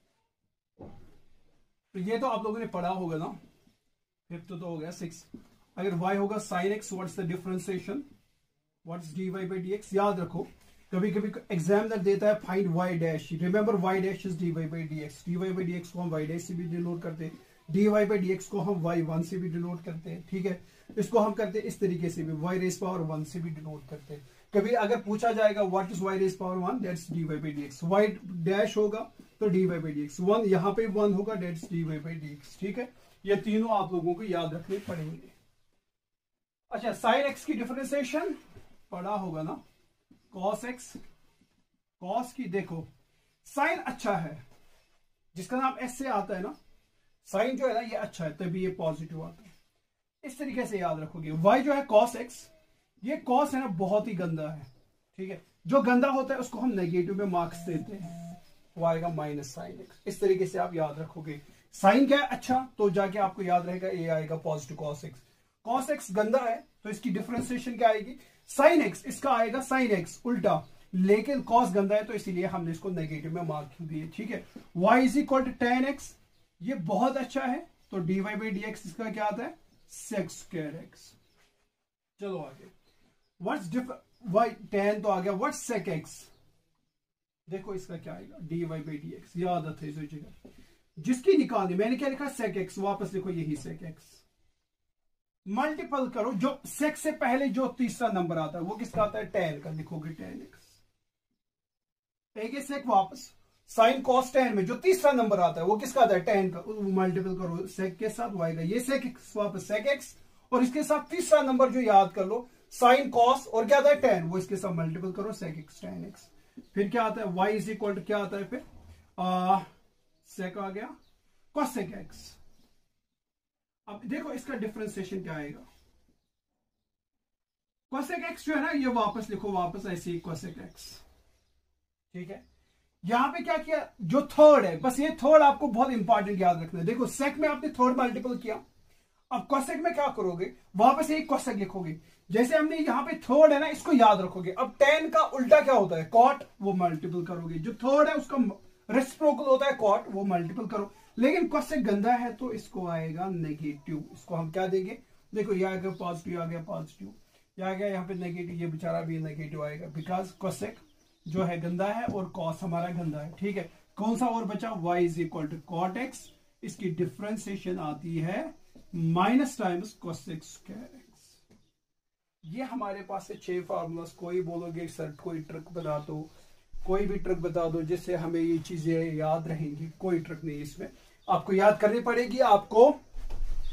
S1: तो ये तो आप लोगों ने पढ़ा होगा ना, 5th तो हो गया 6, अगर y होगा sin x, what's the differentiation, what's dy by dx, याद रखो कभी कभी एग्जामिनर देता है find y dash, remember y dash is dy by dx, dy by dx को हम y डैश से भी डिनोट करते हैं, dy बाई dx को हम y1 से भी डिनोट करते हैं, ठीक है। इसको हम करते हैं इस तरीके से भी, y रेज पावर 1 से भी डिनोट करते हैं। कभी अगर पूछा जाएगा what is y raise power 1, that's dy by dx, y dash होगा तो dy बाई dx, 1 यहाँ पे 1 होगा, दैट्स dy बाई dx, ठीक है। ये तीनों आप लोगों को याद रखने पड़ेंगे। अच्छा sin x की डिफरेंशिएशन पढ़ा होगा ना, cos x, cos की देखो साइन अच्छा है, जिसका नाम s से आता है ना, साइन जो है ना ये अच्छा है तभी ये पॉजिटिव आता है, इस तरीके से याद रखोगे। y जो है cos x, ये cos है ना बहुत ही गंदा है, ठीक है, जो गंदा होता है उसको हम नेगेटिव में मार्क्स देते हैं, वो आएगा माइनस साइन x, इस तरीके से आप याद रखोगे। साइन क्या है अच्छा, तो जाके आपको याद रहेगा ये आएगा positive cos x, cos x गंदा है तो इसकी डिफरेंशिएशन क्या आएगी sin x, इसका आएगा sin x उल्टा, लेकिन cos गंदा है तो इसीलिए हमने इसको नेगेटिव में मार्क दिए, ठीक है। y is equal to tan x, ये बहुत अच्छा है, तो dy बाई dx इसका क्या आता है sec square x। चलो आगे, व्हाट्स y tan तो आ गया, व्हाट्स sec x, देखो इसका क्या आएगा dy बाई dx, याद आता है इस जगह जिसकी निकालनी, मैंने क्या लिखा sec x, वापस लिखो यही sec x, मल्टीपल करो, जो सेक से पहले जो तीसरा नंबर आता है वो किसका आता है tan का, लिखोगे tan x, एक सेक वापस साइन cos tan में जो तीसरा नंबर आता है वो किसका आता है tan का, मल्टीपल करो सेक के साथ आएगा ये sec x, वापस sec x, और इसके साथ तीसरा नंबर जो याद कर लो साइन cos, और क्या आता है tan, वो इसके साथ मल्टीपल करो sec x tan x, फिर क्या आता है y इज इक्वल टू क्या आता है फिर sec आ गया cosec x। अब देखो इसका डिफरेंशिएशन क्या आएगा, cosec x जो है ना ये वापस लिखो, वापस ऐसे ही cosec x, ठीक है। यहां पे क्या किया, जो थर्ड है, बस ये थर्ड आपको बहुत इंपॉर्टेंट याद रखना है। देखो sec में आपने थर्ड मल्टीपल किया, अब cosec में क्या करोगे, वापस एक cosec लिखोगे, जैसे हमने यहाँ पे थर्ड है ना इसको याद रखोगे। अब tan का उल्टा क्या होता है cot, वो मल्टीपल करोगे, जो थर्ड है उसका रेसिप्रोकल होता है cot, वो मल्टीपल करो, लेकिन cosec गंदा है तो इसको आएगा नेगेटिव, इसको हम क्या देंगे, देखो ये आएगा पॉजिटिव, आ गया पॉजिटिव, ये आ गया यहाँ पे नेगेटिव, ये बेचारा भी नेगेटिव आएगा, बिकॉज cosec जो है गंदा है और cos हमारा गंदा है, ठीक है। कौन सा और बचा, y is equal to cot x, इसकी डिफरेंशिएशन आती है minus times cosec square x। ये हमारे पास है 6 फार्मूलास, कोई बोलोगे सर कोई ट्रिक बता दो, कोई भी ट्रिक बता दो जिससे हमें ये चीजें याद रहेंगी, कोई ट्रिक नहीं, इसमें आपको याद करनी पड़ेगी, आपको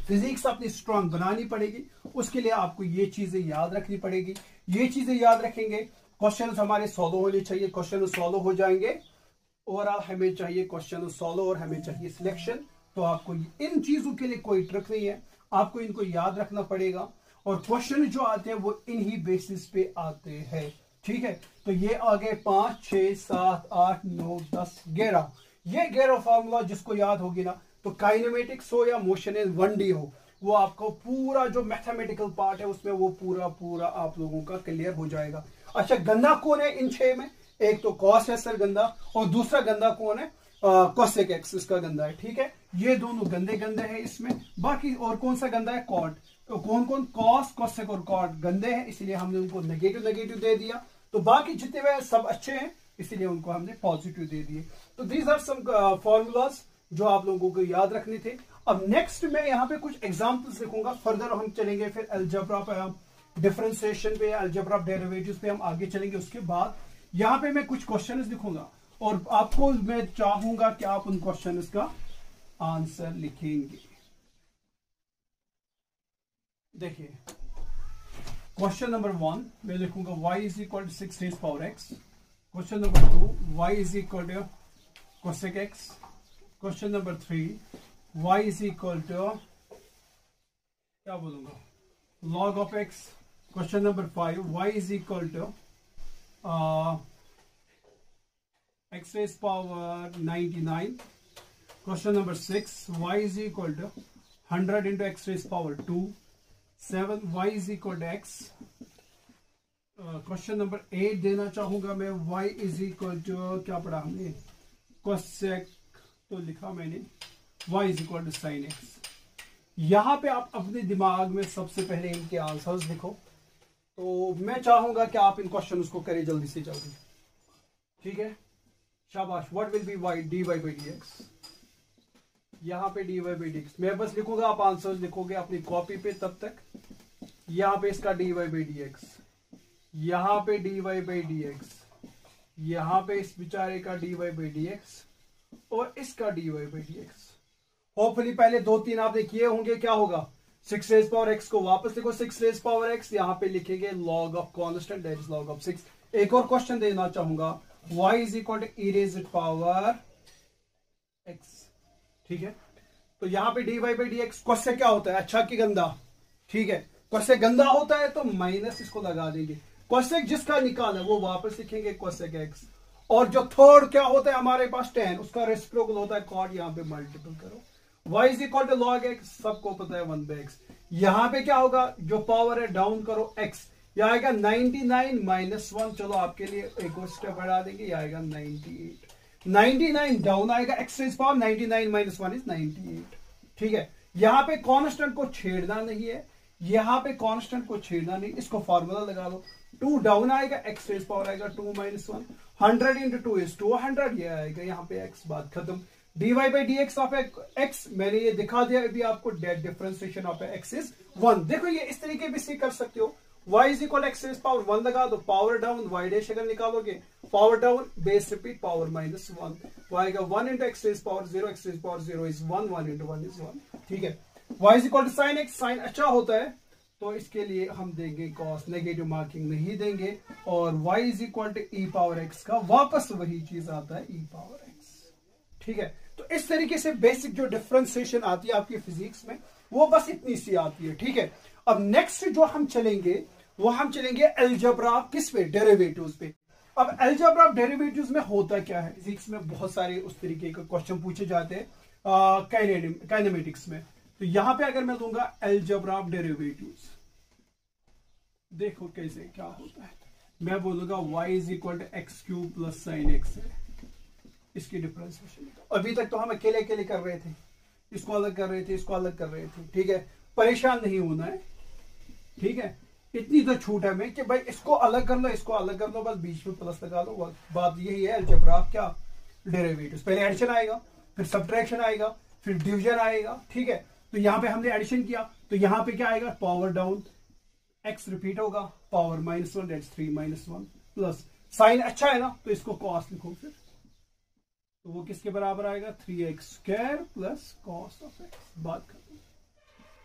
S1: फिजिक्स अपनी स्ट्रांग बनानी पड़ेगी, उसके लिए आपको ये चीजें याद रखनी पड़ेगी। ये चीजें याद रखेंगे, क्वेश्चन हमारे सॉल्व होने चाहिए, क्वेश्चन सॉल्व हो जाएंगे। ओवरऑल हमें चाहिए क्वेश्चन सॉल्व और हमें चाहिए सिलेक्शन। तो आपको इन चीजों के लिए कोई ट्रिक नहीं है, आपको इनको याद रखना पड़ेगा। और क्वेश्चन जो आते हैं वो इन्हीं बेसिस पे आते हैं, ठीक है। तो ये आ गए 5, 6, 7, 8, 9, 10, 11। ये 11 फार्मूला जिसको याद होगी ना, तो काइनेमेटिक्स हो या मोशन इन 1D हो, वो आपको पूरा जो मैथमेटिकल पार्ट है उसमें वो पूरा आप लोगों का क्लियर हो जाएगा। अच्छा, गंदा कौन है इन 6 में? एक तो कॉस है सर गंदा, और दूसरा गंदा कौन है? कोसेक एक्स इसका गंदा है, ठीक है। ये दोनों गंदे हैं इसमें। बाकी और कौन सा गंदा है? कॉट। तो कौन कॉस, कोसेक और कॉट गंदे हैं, इसलिए हमने उनको नेगेटिव दे दिया। तो बाकी जितने वे सब अच्छे हैं, इसलिए उनको हमने पॉजिटिव दे दिए। तो दीज आर सम फॉर्मूलाज जो आप लोगों को याद रखने थे। अब नेक्स्ट मैं यहाँ पे कुछ एग्जाम्पल्स लिखूंगा, फर्दर हम चलेंगे फिर अलजेब्रा पे, डिफरेंशिएशन पे, अलजेब्रा डेरिवेटिव्स पे हम आगे चलेंगे। उसके बाद यहाँ पे मैं कुछ क्वेश्चंस लिखूंगा और आपको मैं चाहूंगा कि आप उन क्वेश्चंस का आंसर लिखेंगे। देखिए, क्वेश्चन नंबर 1 मैं लिखूंगा y is equal to 6 raise power x। Question number 2 y is equal to cosec x। Question number 3 y is equal to क्या बोलूंगा, log of x। Question number 5 y is equal to x raise power 99। Question number 6 y is equal to 100 into x raise power 2। 7 y is equal to x। Question number 8 देना चाहूंगा मैं, y इज इक्वल टू क्या पढ़ा हमने, कोसेक तो लिखा मैंने, y is equal to sine x। यहां पे आप अपने दिमाग में सबसे पहले इनके आंसर्स लिखो। तो मैं चाहूंगा कि आप इन क्वेश्चन को करें जल्दी से जल्दी, ठीक है। शाबाश। What will be y dy by dx। यहाँ पे dy by dx मैं बस लिखूंगा, आप आंसर्स लिखोगे अपनी कॉपी पे। तब तक यहाँ पे इसका dy by dx, यहाँ पे dy by dx, यहाँ पे इस बेचारे का dy by dx और इसका dy by dx। होपफुली पहले 2-3 आपने किए होंगे। क्या होगा, 6 रेज़ पावर x को वापस लिखो, 6 रेज़ पावर x, यहाँ पे लिखेंगे log of constant that is log of 6। एक और क्वेश्चन देना चाहूंगा, y is equal to e raised power x, ठीक है। तो यहाँ पे dy by dx क्वेश्चन क्या होता है, अच्छा कि गंदा, ठीक है। क्वेश्चन गंदा होता है तो माइनस इसको लगा देंगे। क्वेश्चन जिसका निकाला वो वापस लिखेंगे कोसेक x। और जो थर्ड क्या होता है हमारे पास tan, उसका रेसिप्रोकल होता है कॉट, यहाँ पे मल्टीपल करो। y is equal to log x, सबको पता है 1/x। यहाँ पे क्या होगा, जो पावर है डाउन करो x, यह आएगा 99 माइनस 1। चलो आपके लिए एक और स्टेप बढ़ा देंगे, यह आएगा 98। 99 डाउन आएगा, x raise power 99 minus 1 is 98, ठीक है। यहां पे कांस्टेंट को छेड़ना नहीं है, यहां पे कांस्टेंट को छेड़ना नहीं, इसको फार्मूला लगा लो। 2 डाउन आएगा, x रेज़ पावर आएगा 2 माइनस 1। 100 इंटू 2 इज 200, ये आएगा यहाँ पे x, बात खत्म। dy by dx of x मैंने ये दिखा दिया अभी आपको, डिफरेंशिएशन ऑफ x इज 1। देखो ये इस तरीके भी से कर सकते हो, y is equal x raise power 1 लगा दो, पावर डाउन y डैश अगर निकालोगे, power down base repeat power minus 1, वो आएगा 1 into x raise power 0, x raise power 0 is 1, 1 into 1 is 1, ठीक है। y is equal to sine x, sine अच्छा होता है तो इसके लिए हम देंगे cos, नेगेटिव मार्किंग नहीं देंगे। और y is equal to e power x का वापस वही चीज आता है, e पावर x, ठीक है। तो इस तरीके से बेसिक जो डिफरेंशिएशन आती है आपकी फिजिक्स में, वो बस इतनी सी आती है, ठीक है। अब नेक्स्ट जो हम चलेंगे वो हम चलेंगे अलजेब्रा किस पे, डेरिवेटिव्स पे। अब अलजेब्रा डेरिवेटिव्स में होता क्या है, फिजिक्स में बहुत सारे उस तरीके के क्वेश्चन पूछे जाते हैं काइनेमेटिक्स में। तो यहां पे अगर मैं दूंगा अलजेब्रा डेरिवेटिव्स, देखो कैसे क्या होता है। मैं बोलूंगा y is equal to x cube plus sine x है, इसकी डिफरेंशिएशन। अभी तक तो हम अकेले अकेले कर रहे थे, इसको अलग कर रहे थे, इसको अलग कर रहे थे, ठीक है। परेशान नहीं होना है, ठीक है। इतनी तो छूट है मैं कि भाई इसको अलग कर लो, इसको अलग कर लो, बस बीच में प्लस लगा लो। बात यही है अलजेब्रा क्या, डेरिवेटिव्स। पहले एडिशन आएगा, फिर सब्ट्रैक्शन आएगा, फिर डिवीजन आएगा, ठीक है। तो यहाँ पे हमने एडिशन किया तो यहाँ पे क्या आएगा, पावर डाउन, x रिपीट होगा, power minus 1 that's 3 minus 1 plus sine अच्छा है ना, तो इसको कॉस लिखो फिर, तो वो किसके बराबर आएगा, 3x square plus cos of x, बात खत्म।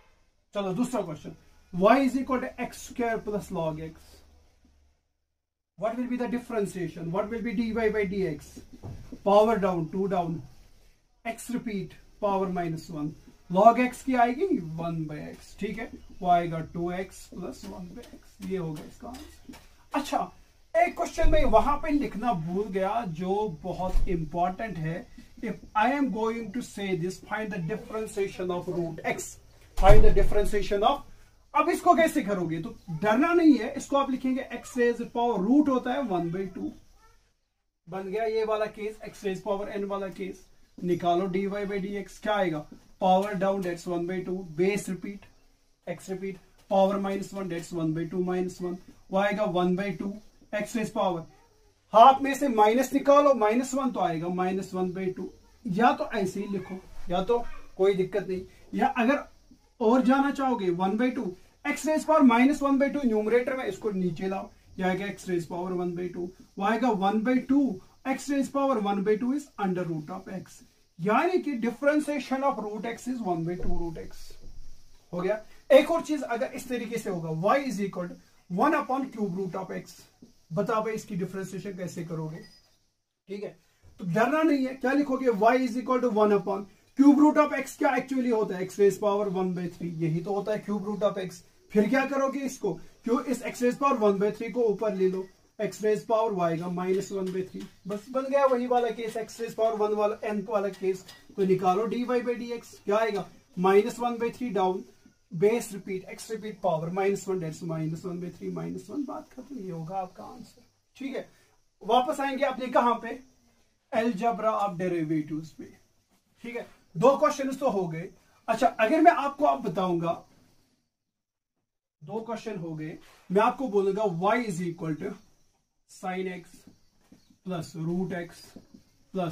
S1: चलो दूसरा question, y is equal to x square plus log x, what will be the differentiation, what will be dy by dx, power down 2 down, x repeat power minus 1, log x की आएगी 1 by x, ठीक है, वो आएगा 2x plus 1 by x, ये होगा इसका आंसर। अच्छा, एक क्वेश्चन में वहां पे लिखना भूल गया जो बहुत इंपॉर्टेंट है, if I am going to say this, find the differentiation of root x, find the differentiation of, अब इसको कैसे करोगे, तो डरना नहीं है, इसको आप लिखेंगे एक्स रेज पावर, रूट होता है 1/2, बन गया ये वाला case, x raise power n वाला केस, निकालो dy by dx, क्या आएगा, power down that's 1/2, base repeat, x repeat, power -1 that's 1/2 -1, वो आएगा 1/2, एक्स रेज पावर, हाफ में से माइनस निकालो, -1 तो आएगा -1/2, या तो ऐसे ही लिखो, या तो कोई दिक्कत नहीं, या अगर और जाना चाहोगे 1/2, एक्स रेज पावर -1/2 न्यूमरेटर में, इसको नीचे लाओ, यह आएगा एक्स रेज पावर 1/2, वो आएगा 1/2, x raise power 1/2 is under root of x, यानी कि differentiation of root x is 1/2 root x, हो गया। एक और चीज अगर इस तरीके से होगा, y is equal to 1 upon cube root of x, बताओ भाई इसकी डिफरेंशिएशन कैसे करोगे, ठीक है, तो डरना नहीं है, क्या लिखोगे, y is equal to 1 upon cube root of x, क्या एक्चुअली होता है, एक्स रेज पावर 1/3, यही तो होता है क्यूब रूट ऑफ एक्स, फिर क्या करोगे इसको, क्यों इस एक्स रेज पावर 1/3 को ऊपर ले लो, एक्स रेज पावर वो आएगा -1/3, बस बन गया वही वाला केस, एक्स रेज पावर 1 वाला n वाला केस, तो निकालो dy by dx, क्या आएगा, -1/3 down, base repeat, x repeat power -1 that's -1/3 -1, बात खत्म, ये होगा आपका आंसर, ठीक है। वापस आएंगे अपने कहां पे, अलजेब्रा ऑफ डेरिवेटिव्स पे, ठीक है, 2 क्वेश्चन तो हो गए। अच्छा, अगर मैं आपको अब बताऊंगा, 2 क्वेश्चन हो गए, मैं आपको बोलूंगा y is equal to sine x plus root x plus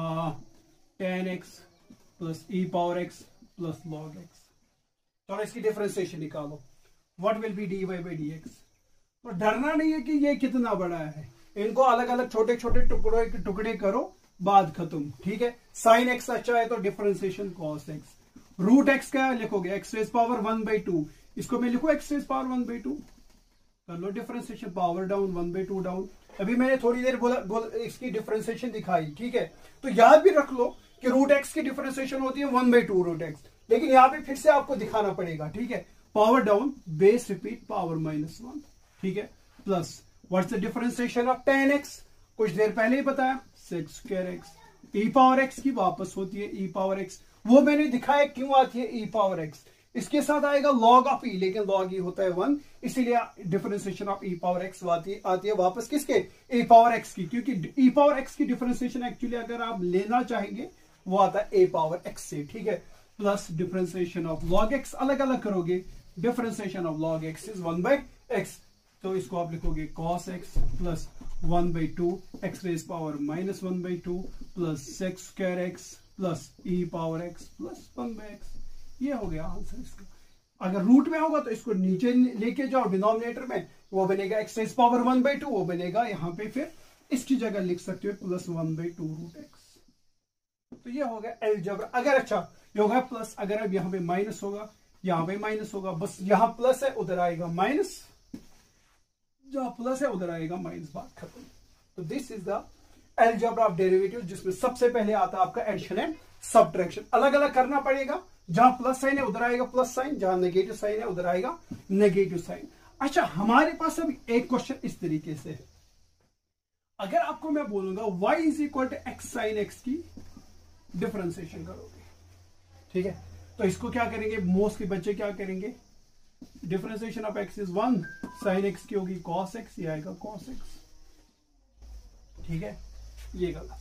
S1: ten x plus e power x plus log x, चलो इसकी डिफरेंशिएशन निकालो, what will be d y by D x, तो डरना नहीं है कि ये कितना बड़ा है, इनको अलग अलग छोटे छोटे टुकड़े करो, बात खत्म, ठीक है। साइन एक्स अच्छा है तो differentiation cos x, root x क्या लिखोगे, एक्स रेज पावर 1/2, इसको मैं लिखू एक्स रेज पावर 1/2, कर लो डिफरेंशिएशन, पावर डाउन 1/2 डाउन, अभी मैंने थोड़ी देर बोला इसकी डिफरेंशिएशन दिखाई, ठीक है, तो याद भी रख लो कि रूट एक्स की डिफरेंशिएशन होती है 1/2 रूट एक्स, लेकिन यहां पे फिर से आपको दिखाना पड़ेगा, ठीक है, power down base repeat power -1, ठीक है, plus what's the differentiation of tan x, कुछ देर पहले ही बताया sec square x, e power x की वापस होती है ई पावर एक्स, वो मैंने दिखाया क्यों आती है ई पावर एक्स, इसके साथ आएगा log ऑफ ई, लेकिन log ई होता है 1, इसीलिए differentiation of e power x आती है वापस किसके, ए पावर एक्स की, क्योंकि ई पावर एक्स की डिफरेंशिएशन एक्चुअली अगर आप लेना चाहेंगे वो आता है ए पावर एक्स से, ठीक है, plus differentiation of log x, अलग अलग करोगे, differentiation of log x is 1/x, तो इसको आप लिखोगे cos x plus 1/2 x raise power -1/2 plus sec square x plus e power x plus 1/x, ये हो गया आंसर इसका। अगर रूट में होगा तो इसको नीचे लेके जाओ डिनोमिनेटर में, वो बनेगा एक्स रेज पावर 1/2, वो बनेगा यहाँ पे, फिर इसकी जगह लिख सकते हो प्लस 1/2 रूट एक्स, तो ये हो गया अलजेब्रा। अगर अच्छा ये होगा प्लस, अगर अब यहाँ पे माइनस होगा, यहाँ पे माइनस होगा, बस यहाँ प्लस है उधर आएगा माइनस, जहां प्लस है उधर आएगा माइनस, बात खत्म। तो this is the algebra of derivative, जिसमें सबसे पहले आता है आपका एडिशन एंड सब्ट्रैक्शन, अलग अलग करना पड़ेगा, जहां प्लस साइन है उधर आएगा प्लस साइन, जहां नेगेटिव साइन है उधर आएगा नेगेटिव साइन। अच्छा, हमारे पास अभी एक क्वेश्चन इस तरीके से है, अगर आपको मैं बोलूंगा y is equal to x sine x की डिफरेंशिएशन करोगे, ठीक है, तो इसको क्या करेंगे, मोस्ट के बच्चे क्या करेंगे, differentiation of x is 1, sine x की होगी cos x, ये आएगा cos x, ठीक है, ये गलत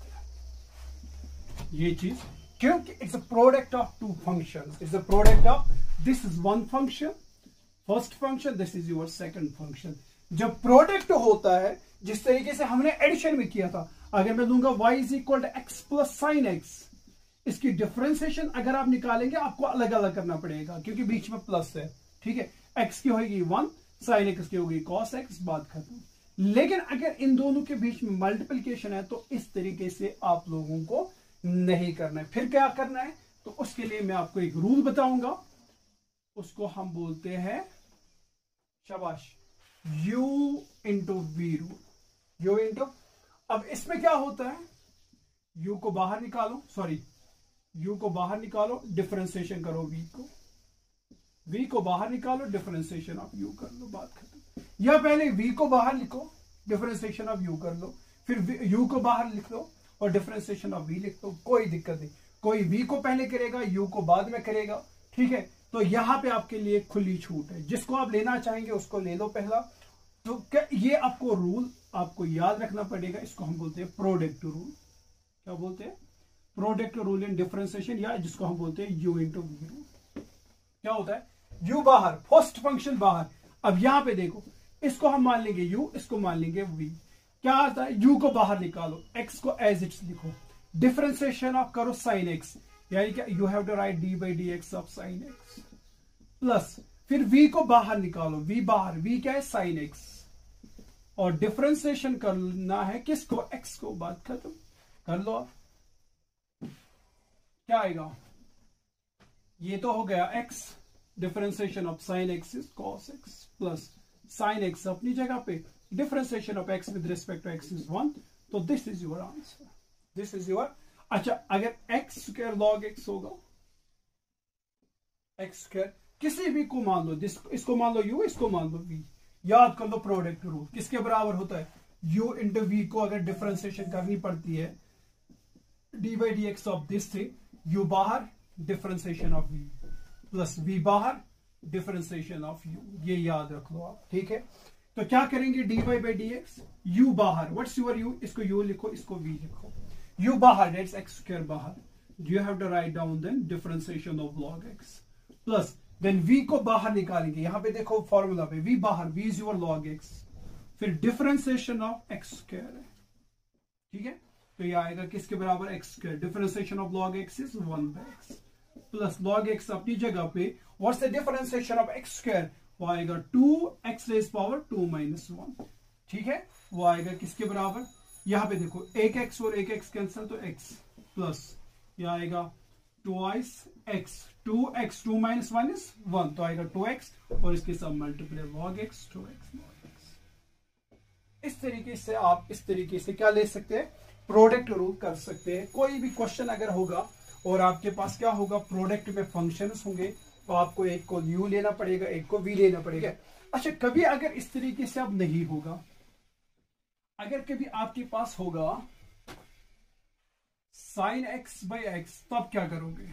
S1: है ये चीज, क्योंकि it's a product of 2 functions, it's a product of, this is 1 function first function, this is your second function. जब प्रोडक्ट होता है जिस तरीके से हमने एडिशन में किया था, अगर मैं दूंगा y is equal to x plus sine x, इसकी डिफरेंशिएशन अगर आप निकालेंगे आपको अलग अलग करना पड़ेगा क्योंकि बीच में प्लस है, ठीक है, x की होगी 1, साइन एक्स की होगी cos x, बात खत्म। लेकिन अगर इन दोनों के बीच में मल्टीप्लिकेशन है तो इस तरीके से आप लोगों को नहीं करना है, फिर क्या करना है, तो उसके लिए मैं आपको एक रूल बताऊंगा, उसको हम बोलते हैं, शाबाश, u into v rule. u into, अब इसमें क्या होता है, u को बाहर निकालो, सॉरी u को बाहर निकालो, डिफरेंशिएशन करो v को बाहर निकालो, डिफरेंशिएशन ऑफ u कर लो, बात खत्म। या पहले v को बाहर लिखो, डिफरेंशिएशन ऑफ u कर लो, फिर u को बाहर लिख लो और डिफरेंशिएशन ऑफ v लिख लो, कोई दिक्कत नहीं। कोई v को पहले करेगा, u को बाद में करेगा, ठीक है। तो यहां पे आपके लिए खुली छूट है, जिसको आप लेना चाहेंगे उसको ले लो पहला। तो क्या ये आपको रूल आपको याद रखना पड़ेगा, इसको हम बोलते हैं प्रोडक्ट रूल। क्या बोलते हैं? प्रोडक्ट रूल इन डिफरेंशिएशन, या जिसको हम बोलते हैं u इंटू वी रूल। क्या होता है, u बाहर, फर्स्ट फंक्शन बाहर। अब यहां पे देखो, इसको हम मान लेंगे u, इसको मान लेंगे v। क्या आता है, u को बाहर निकालो, x को एज इट्स लिखो, डिफरेंशिएशन ऑफ करो साइन x, यानी कि you have to write d by D x of sine x, प्लस फिर v को बाहर निकालो, v बाहर, v क्या है, साइन x, और डिफरेंशिएशन करना है किसको, x को, बात खत्म कर लो आप। क्या आएगा, ये तो हो गया x, differentiation of sine x is cos x, plus sine x अपनी जगह पे, differentiation of x with respect to x is 1। तो this is your answer, this is your. अच्छा, अगर x स्क्वायर log x होगा, x स्क्वायर किसी भी को मान लो, इसको मान लो u, इसको मान लो v, याद कर लो प्रोडक्ट रूल किसके बराबर होता है, u इंटू v को अगर डिफरेंशिएशन करनी पड़ती है, d by D x of this thing, u बाहर, differentiation of v, plus v बाहर, डिफरेंशिएशन ऑफ u, ये याद रख लो आप, ठीक है। तो क्या करेंगे, d y by D x, u बाहर, व्हाट्स योर u, इसको u लिखो, इसको v लिखो, u बाहर, दैट्स x स्क्वायर बाहर, you have to write down then differentiation of log x, plus then v को बाहर निकालेंगे, यहां पे देखो फॉर्मूला पे, v बाहर, v is your log x, फिर डिफरेंशिएशन ऑफ x स्क्वायर है, ठीक है। तो ये आएगा किसके बराबर, x square, differentiation of log x is 1/x, plus log x अपनी जगह पे, what's the differentiation of x square, वो आएगा 2x रेज पावर 2 माइनस 1, ठीक है। वो आएगा किसके बराबर, यहां पे देखो एक x और एक x कैंसिल, तो x, प्लस ये आएगा 2x, 2x, 2 माइनस 1 इज 1, तो आएगा 2x, और इसके साथ multiply log x, 2x log x। इस तरीके से आप इस तरीके से क्या ले सकते हैं, प्रोडक्ट रूल कर सकते हैं। कोई भी क्वेश्चन अगर होगा और आपके पास क्या होगा, प्रोडक्ट में फंक्शंस होंगे, तो आपको एक को u लेना पड़ेगा, एक को v लेना पड़ेगा। अच्छा, कभी अगर इस तरीके से अब नहीं होगा, अगर कभी आपके पास होगा साइन x बाई एक्स, तब क्या करोगे,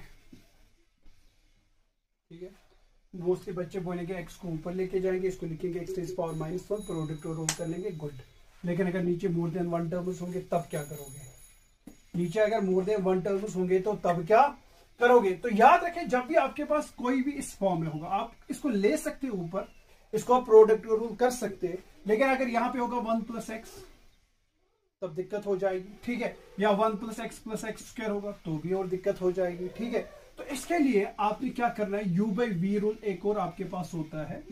S1: ठीक है। मोस्टली बच्चे बोलेंगे x को ऊपर लेके जाएंगे, इसको लिखेंगे x raise power -1, product rule कर लेंगे, गुड। लेकिन अगर नीचे मोर देन 1 टर्म्स होंगे तब क्या करोगे, नीचे अगर मोर देन 1 टर्म्स होंगे तो तब क्या करोगे। तो याद रखें, जब भी आपके पास कोई भी इस फॉर्म में होगा, आप इसको ले सकते हो ऊपर, इसको आप प्रोडक्ट रूल कर सकते हैं, लेकिन अगर यहां पे होगा 1 प्लस एक्स, तब दिक्कत हो जाएगी, ठीक है। या 1 प्लस एक्स स्क्वायर होगा तो भी और दिक्कत हो जाएगी, ठीक है। तो इसके लिए आपने क्या करना है, u बाई वी रूल एक और आपके पास होता है,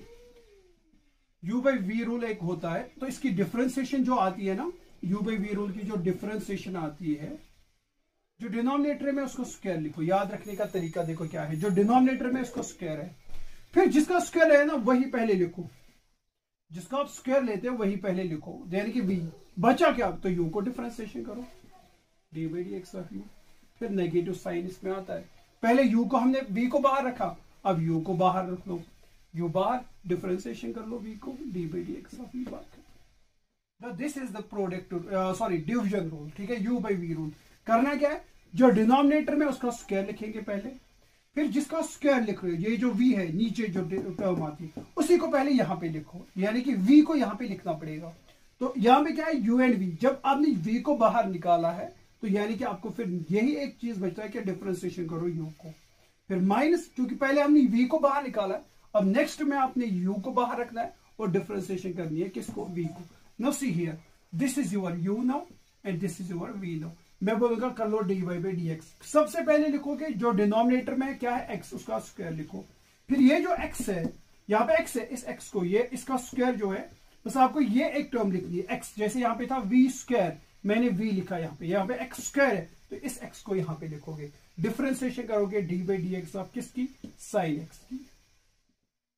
S1: u बाई वी रूल एक होता है। तो इसकी डिफरेंशिएशन जो आती है ना, u बाई वी रूल की जो डिफरेंशिएशन आती है, जो डिनोमिनेटर में उसको स्क्वायर लिखो, याद रखने का तरीका देखो क्या है, जो डिनोमिनेटर में उसको स्क्वायर है, फिर जिसका स्क्वायर है ना वही पहले लिखो, जिसका आप स्क्वायर लेते हो वही पहले लिखो, यानी कि v बचा क्या, तो u को डिफरेंशिएशन करो, d by D x of u, फिर नेगेटिव साइन इसमें आता है, पहले u को हमने v को बाहर रखा, अब u को बाहर रख लो, u बाहर, डिफरेंशिएशन कर लो v को, d by D x of u बाहर। This is the product, sorry division rule, ठीक है। u बाई वी रूल करना क्या है, जो डिनोमिनेटर में उसका स्क्वायर लिखेंगे पहले, फिर जिसका स्क्वायर लिख रहे हो, ये जो v है नीचे जो टर्म आती है उसी को पहले यहां पे लिखो, यानी कि v को यहां पे लिखना पड़ेगा। तो यहां पे क्या है, u एंड v, जब आपने v को बाहर निकाला है तो यानी कि आपको फिर यही एक चीज बचता है कि डिफरेंशिएशन करो u को, फिर माइनस, क्योंकि पहले हमने v को बाहर निकाला है, अब नेक्स्ट में आपने u को बाहर रखना है और डिफरेंशिएशन करनी है किसको, v को। Now see here, this is your u now and this is your v now. मैं बोलूंगा कर लो d y by D x, सबसे पहले लिखोगे जो डिनोमिनेटर में क्या है x, उसका स्क्वायर लिखो, फिर ये जो x है, यहाँ पे x है, इस x को, ये इसका स्क्वायर जो है, बस आपको ये एक टर्म लिखनी है x, जैसे यहाँ पे था v स्क्वायर, मैंने v लिखा यहाँ पे x स्क्वायर है, तो इस x को यहाँ पे लिखोगे, डिफरेंशिएशन करोगे d by D x of किसकी, साइन x की,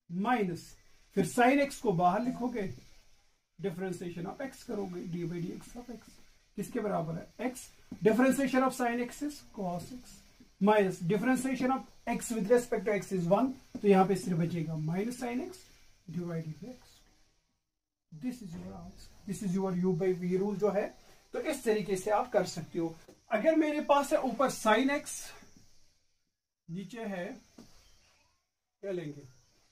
S1: माइनस फिर साइन एक्स को बाहर लिखोगे, डिफरेंशिएशन ऑफ एक्स करोगे, d by D x of x किसके बराबर है x, differentiation of sine x is cos x, minus differentiation of x with respect to x is 1, तो यहां पे सिर्फ बचेगा minus sine x divided by x. This is your answer, this is your you by v rule जो है। तो इस तरीके से आप कर सकते हो। अगर मेरे पास है ऊपर साइन एक्स, नीचे है क्या लेंगे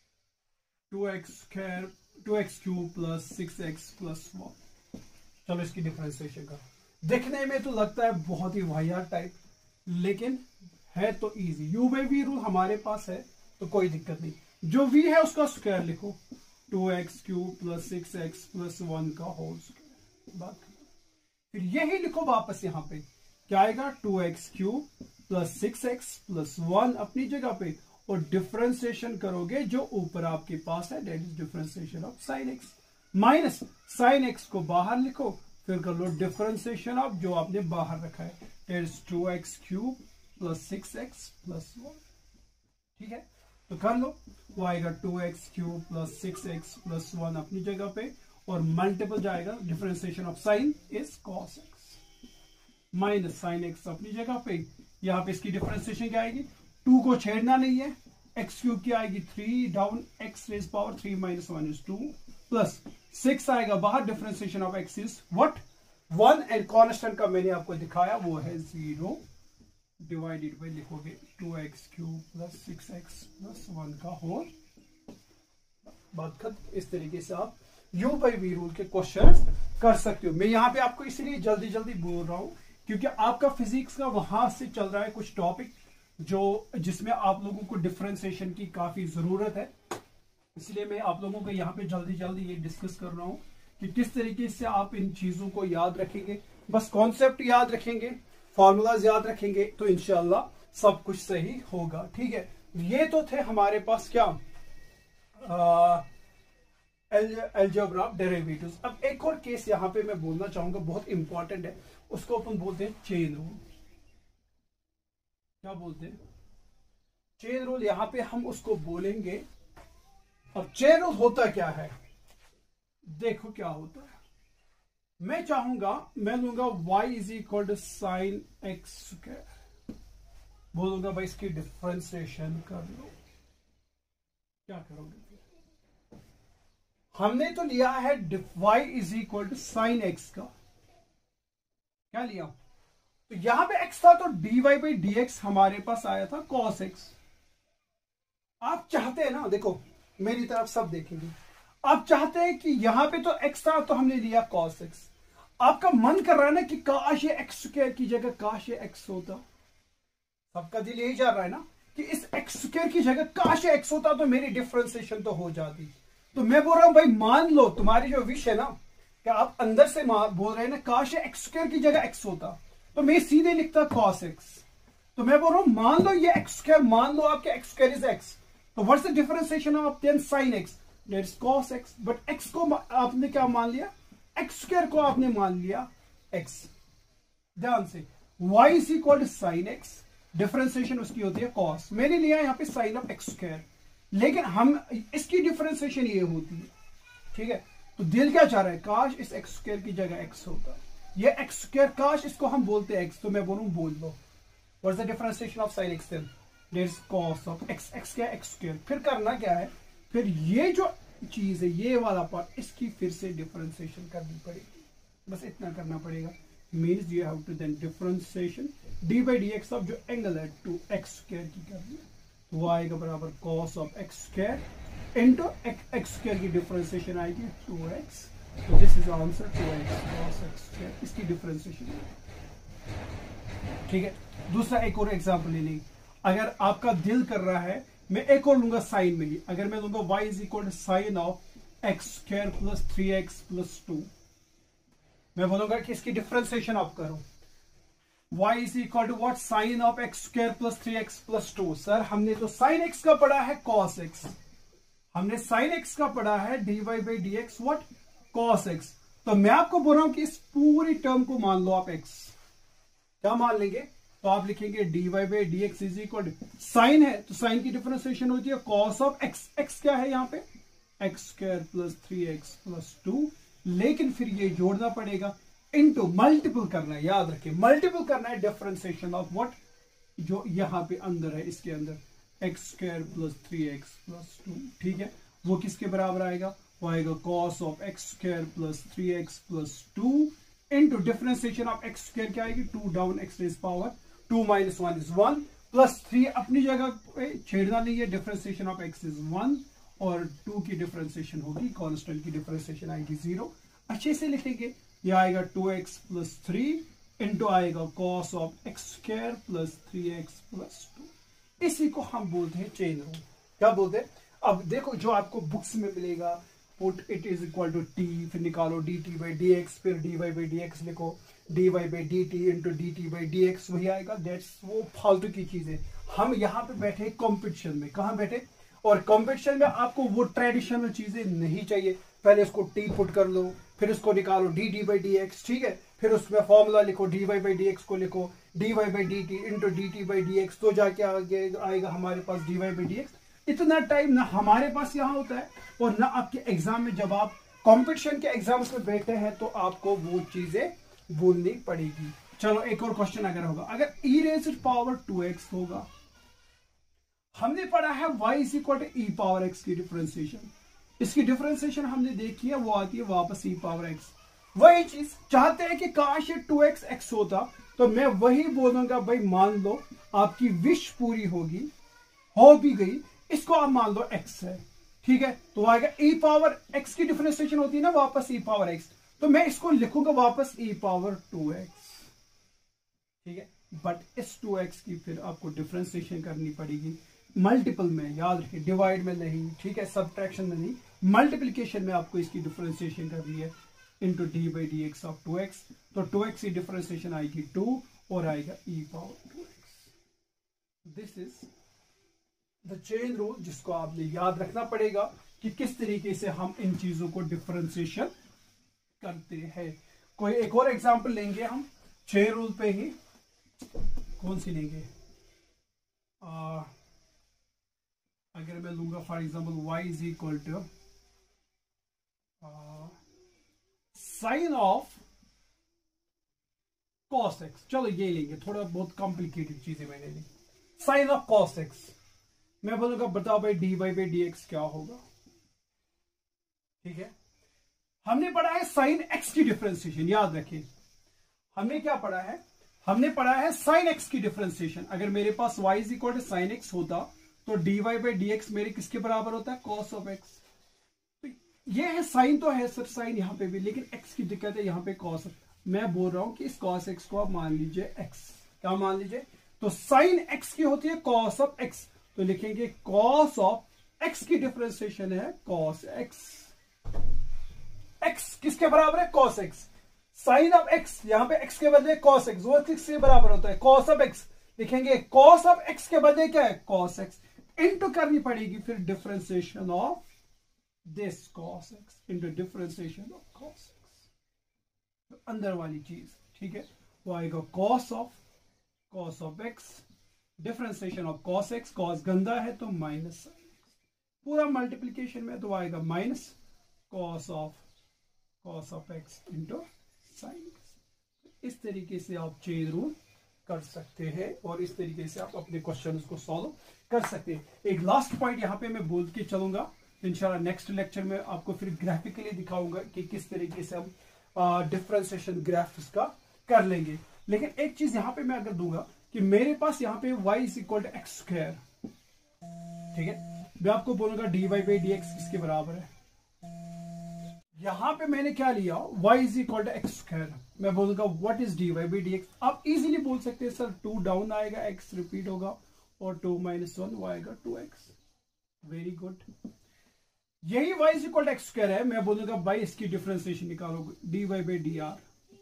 S1: 2x cube plus 6x plus 1। चलो इसकी डिफरेंशिएशन का, देखने में तो लगता है बहुत ही वाहियात टाइप, लेकिन है तो easy. U by v rule हमारे पास है तो कोई दिक्कत नहीं, जो v है उसका स्क्वायर लिखो, 2x cube plus 6x plus 1 का होल स्क्वायर। बात फिर यही लिखो वापस, यहां पे क्या आएगा 2x cube plus 6x plus 1 अपनी जगह पे, और डिफरेंशिएशन करोगे जो ऊपर आपके पास है, that is differentiation of sine x, minus sine x को बाहर लिखो, फिर कर लो डिफरेंशिएशन ऑफ जो आपने बाहर रखा है, that is 2x cube plus 6x plus 1। ठीक है, तो कर लो, वो आएगा 2x cube plus 6x plus 1 अपनी जगह पे, और मल्टीपल जाएगा differentiation of sine is cos x, minus sine x अपनी जगह पे, यहां पे इसकी डिफरेंशिएशन क्या आएगी, 2 को छेड़ना नहीं है, एक्स क्यूब की आएगी 3 down x raise power 3 minus 1 is 2 plus 6 आएगा बाहर, differentiation of x is what 1, and constant का मैंने आपको दिखाया वो है 0, डिवाइडेड बाय लिखोगे 2x cube plus 6x plus 1 का होल। बात खत्म। इस तरीके से आप यू बाई वी रूल के क्वेश्चन कर सकते हो। मैं यहाँ पे आपको इसलिए जल्दी जल्दी बोल रहा हूं क्योंकि आपका फिजिक्स का वहां से चल रहा है कुछ टॉपिक जो जिसमें आप लोगों को डिफरेंशिएशन की काफी जरूरत है, इसलिए मैं आप लोगों को यहाँ पे जल्दी जल्दी ये डिस्कस कर रहा हूँ कि किस तरीके से आप इन चीजों को याद रखेंगे। बस कॉन्सेप्ट याद रखेंगे, फॉर्मूलाज याद रखेंगे तो इंशाल्लाह सब कुछ सही होगा। ठीक है, ये तो थे हमारे पास क्या अलजेब्रा ऑफ डेरिवेटिव्स। अब एक और केस यहाँ पे मैं बोलना चाहूंगा, बहुत इंपॉर्टेंट है, उसको अपन बोलते हैं चेन रूल। क्या बोलते हैं चेन रूल, यहां पे हम उसको बोलेंगे। अब चेन रूल होता क्या है, देखो क्या होता है। मैं चाहूंगा, मैं लूंगा y is equal to sine x square, बोलूंगा भाई इसकी डिफरेंशिएशन कर लो। क्या करोगे फिर, हमने तो लिया है y is equal to sine x का, क्या लिया, तो यहां पे x था तो dy बाई डी एक्स हमारे पास आया था cos x। आप चाहते हैं ना, देखो मेरी तरफ सब देखेंगे, आप चाहते हैं कि यहां पे तो x था तो हमने लिया cos x, आपका मन कर रहा है ना कि काश ये x स्क्वायर की जगह काश ये x होता। सबका दिल यही जा रहा है ना कि इस x स्क्वायर की जगह काश ये x होता तो मेरी डिफरेंशिएशन तो हो जाती। तो मैं बोल रहा हूं भाई मान लो तुम्हारी जो विश है ना कि आप अंदर से बोल रहे हैं ना काश ये x स्क्वायर की जगह x होता, तो मैं सीधे लिखता cos x। तो मैं बोल रहा हूं मान लो ये x स्क्वायर, मान लो आपके x स्क्वायर इज x, तो what's the differentiation of then sin x, that is cos x। But x को आपने क्या मान लिया, x स्क्वायर को आपने मान लिया x। ध्यान से y is equal to sine x, differentiation उसकी होती है cos, मैंने लिया यहाँ पे साइन ऑफ x स्क्वायर, लेकिन हम इसकी डिफरेंशिएशन ये होती है। ठीक है, तो दिल क्या चाह रहा है, काश इस x स्क्वायर की जगह x होता, ये x स्क्वायर काश इसको हम बोलते हैं x, तो मैं बोलूं बोल दो what's the differentiation of sine x, then that is cos of x, x क्या x स्क्वायर। फिर करना क्या है, फिर ये जो चीज है ये वाला पार्ट इसकी फिर से डिफरेंशिएशन करनी पड़ेगी, बस इतना करना पड़ेगा। Means you have to then differentiation d by D x of जो एंगल है 2x स्क्वायर की करनी है, तो वो आएगा बराबर cos of x square into x square की डिफरेंशिएशन आएगी 2x, तो this is answer 2x cos x square, इसकी डिफरेंशिएशन। ठीक है, दूसरा एक और एग्जांपल ले लेंगे। अगर आपका दिल कर रहा है, मैं एक और लूंगा साइन में ही, अगर मैं लूंगा y is equal to sine of x square plus 3x plus 2, मैं बोलूंगा कि इसकी डिफरेंशिएशन आप करो। y is equal to what, sine of x square plus 3x plus 2। Sir हमने तो साइन x का पढ़ा है cos x, हमने साइन x का पढ़ा है dy by D x what cos x, तो मैं आपको बोल रहा हूं कि इस पूरी टर्म को मान लो आप x, क्या मान लेंगे तो आप लिखेंगे dy by D x is equal, sine है तो साइन की डिफरेंशिएशन होती है कॉस ऑफ एक्स, एक्स क्या है यहाँ पे x square plus 3x plus 2, लेकिन फिर ये जोड़ना पड़ेगा, इनटू मल्टीपल करना है, याद रखिए मल्टीपल करना है डिफरेंशिएशन ऑफ व्हाट, जो यहाँ पे अंदर है इसके अंदर x square plus 3x plus 2, ठीक है, वो किसके बराबर आएगा, वो आएगा cos of x square plus 3x plus 2 into differentiation of x square क्या आएगी 2 down x raise power 2 minus 1 is 1 plus 3 अपनी जगह पे छेड़ना नहीं है, डिफरेंशिएशन ऑफ एक्स इज 1 और 2 की डिफरेंशिएशन होगी, कांस्टेंट की डिफरेंशिएशन आएगी 0, अच्छे से लिखेंगे, ये आएगा 2x प्लस 3 इंटू आएगा cos of x square plus 3x plus 2, इसी को हम बोलते हैं चेन रूल। क्या बोलते हैं, अब देखो जो आपको बुक्स में मिलेगा, put it is equal to t, फिर निकालो d t by D x, फिर d y by D x लिखो, d y by D t into d t by D x, वही आएगा, दैट्स वो फालतू की चीज है। हम यहाँ पे बैठे कॉम्पिटिशन में, कहाँ बैठे, और कंपटीशन में आपको वो ट्रेडिशनल चीजें नहीं चाहिए, पहले इसको टी पुट कर लो, फिर उसको निकालो d d by D x, ठीक है, फिर उसमें फॉर्मूला लिखो, d y by D x को लिखो d y by D t into d t by D x, तो जाके आगे आएगा हमारे पास d y by D x. इतना टाइम ना हमारे पास यहाँ होता है और ना आपके एग्जाम में, जब आप कंपटीशन के एग्जाम्स में बैठे हैं तो आपको वो चीजें बोलनी पड़ेगी। चलो एक और क्वेश्चन अगर होगा, अगर e रेज़्ड पावर 2x होगा, हमने पढ़ा है y is equal to e power x की डिफरेंशिएशन, इसकी डिफरेंशिएशन हमने देखी है, वो आती है वापस e पावर x, वही चीज चाहते हैं कि काश ये 2x x होता, तो मैं वही बोलूंगा भाई मान लो आपकी विश पूरी होगी, हो भी गई, इसको आप मान लो x है, ठीक है, तो आएगा e पावर x की डिफरेंशिएशन होती है ना वापस e पावर x, तो मैं इसको लिखूंगा वापस e पावर 2x, ठीक है, बट इस 2x की फिर आपको डिफरेंशिएशन करनी पड़ेगी मल्टीपल में, याद रखिए डिवाइड में नहीं, ठीक है, सब्ट्रैक्शन में नहीं, मल्टीप्लिकेशन में आपको इसकी डिफरेंशिएशन करनी है into d by D x of 2x, तो 2x की डिफरेंशिएशन आएगी 2 और आएगा e power 2x। This is the chain rule, जिसको आपने याद रखना पड़ेगा कि किस तरीके से हम इन चीजों को डिफरेंशिएशन करते हैं। कोई एक और एग्जांपल लेंगे हम चेन रूल पे ही, कौन सी लेंगे, अगर मैं लूंगा for example y is equal to sine of cos x, चलो ये लेंगे, थोड़ा बहुत कॉम्प्लिकेटेड चीजें मैंने ली, साइन ऑफ cos x, मैं बोलूंगा बताओ भाई d y by D x क्या होगा, ठीक है, हमने पढ़ा है साइन x की डिफरेंशिएशन, याद रखिए हमने क्या पढ़ा है, हमने पढ़ा है साइन x की डिफरेंशिएशन, अगर मेरे पास y is equal to sine x होता तो dy बाई डी एक्स मेरे किसके बराबर होता है, cos ऑफ x, तो ये है साइन, तो है सर साइन यहाँ पे भी, लेकिन x की दिक्कत है यहाँ पे cos, मैं बोल रहा हूं कि इस cos x को आप मान लीजिए x, क्या मान लीजिए, तो साइन x की होती है cos ऑफ x, तो लिखेंगे cos ऑफ x की डिफरेंशिएशन है cos x, x किसके बराबर है cos x, sine of x, यहां पे x के बदले cos x, वो किसके बराबर होता है cos ऑफ x, लिखेंगे cos ऑफ x के बदले क्या है cos x, इनटू करनी पड़ेगी फिर differentiation of this cos x into differentiation of cos x, तो अंदर वाली चीज, ठीक है, वो आएगा cos of x, differentiation of cos x, cos गंदा है तो माइनस sin x, पूरा मल्टीप्लीकेशन में तो आएगा minus cos of x into sin x। इस तरीके से आप चेन रूल कर सकते हैं और इस तरीके से आप अपने क्वेश्चंस को सॉल्व कर सकते हैं। एक लास्ट पॉइंट यहाँ पे मैं बोल के चलूंगा, इंशाल्लाह नेक्स्ट लेक्चर में आपको फिर ग्राफिकली दिखाऊंगा कि किस तरीके से हम डिफरेंशिएशन ग्राफ्स का कर लेंगे। लेकिन एक चीज यहाँ पे मैं अगर दूंगा कि मेरे पास यहाँ पे y is equal to x square, ठीक है, मैं आपको बोलूंगा d y by D x किसके बराबर है, यहां पे मैंने क्या लिया y is equal to x square, मैं बोलूंगा what is d y by D x, आप इजीली बोल सकते हैं सर 2 डाउन आएगा x रिपीट होगा और 2 माइनस 1 वो आएगा 2x, वेरी गुड, यही y is equal to x square है, मैं बोलूंगा भाई इसकी डिफरेंशिएशन निकालो d y by d r,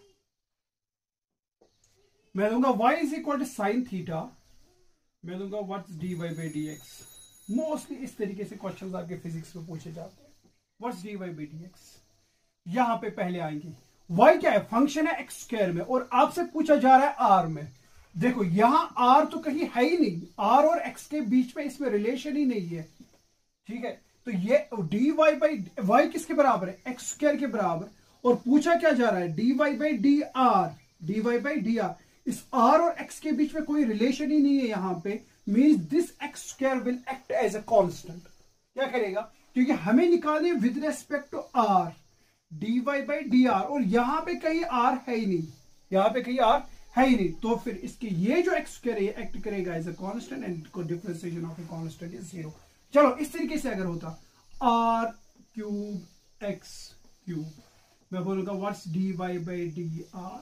S1: मैं लूंगा y is equal to sine theta, मैं लूंगा what's d y by D x, mostly इस तरीके से क्वेश्चंस आपके फिजिक्स में पूछे जाते हैं, what's d y by D x, यहां पे पहले आएंगे y क्या है, फंक्शन है एक्स स्क्वायर में और आपसे पूछा जा रहा है r में, देखो यहां आर तो कहीं है ही नहीं, आर और एक्स के बीच में इसमें रिलेशन ही नहीं है, ठीक है। तो ये dy बाई वाई किसके बराबर है, एक्स स्क्वायर के बराबर, और पूछा क्या जा रहा है dy by d r, dy by d r. इस r और x के बीच में कोई रिलेशन ही नहीं है यहां पे, means this x square will act as a constant. क्या करेगा, क्योंकि हमें निकालने with respect to r dy by d r, और यहां पे कहीं r है ही नहीं, यहां पे कहीं r है ही नहीं, तो फिर इसकी ये जो x स्क्वायर है एक्ट करेगा as a constant and differentiation of a constant is 0। चलो इस तरीके से अगर होता r क्यूब x क्यूब, मैं बोलूंगा what's dy by d r,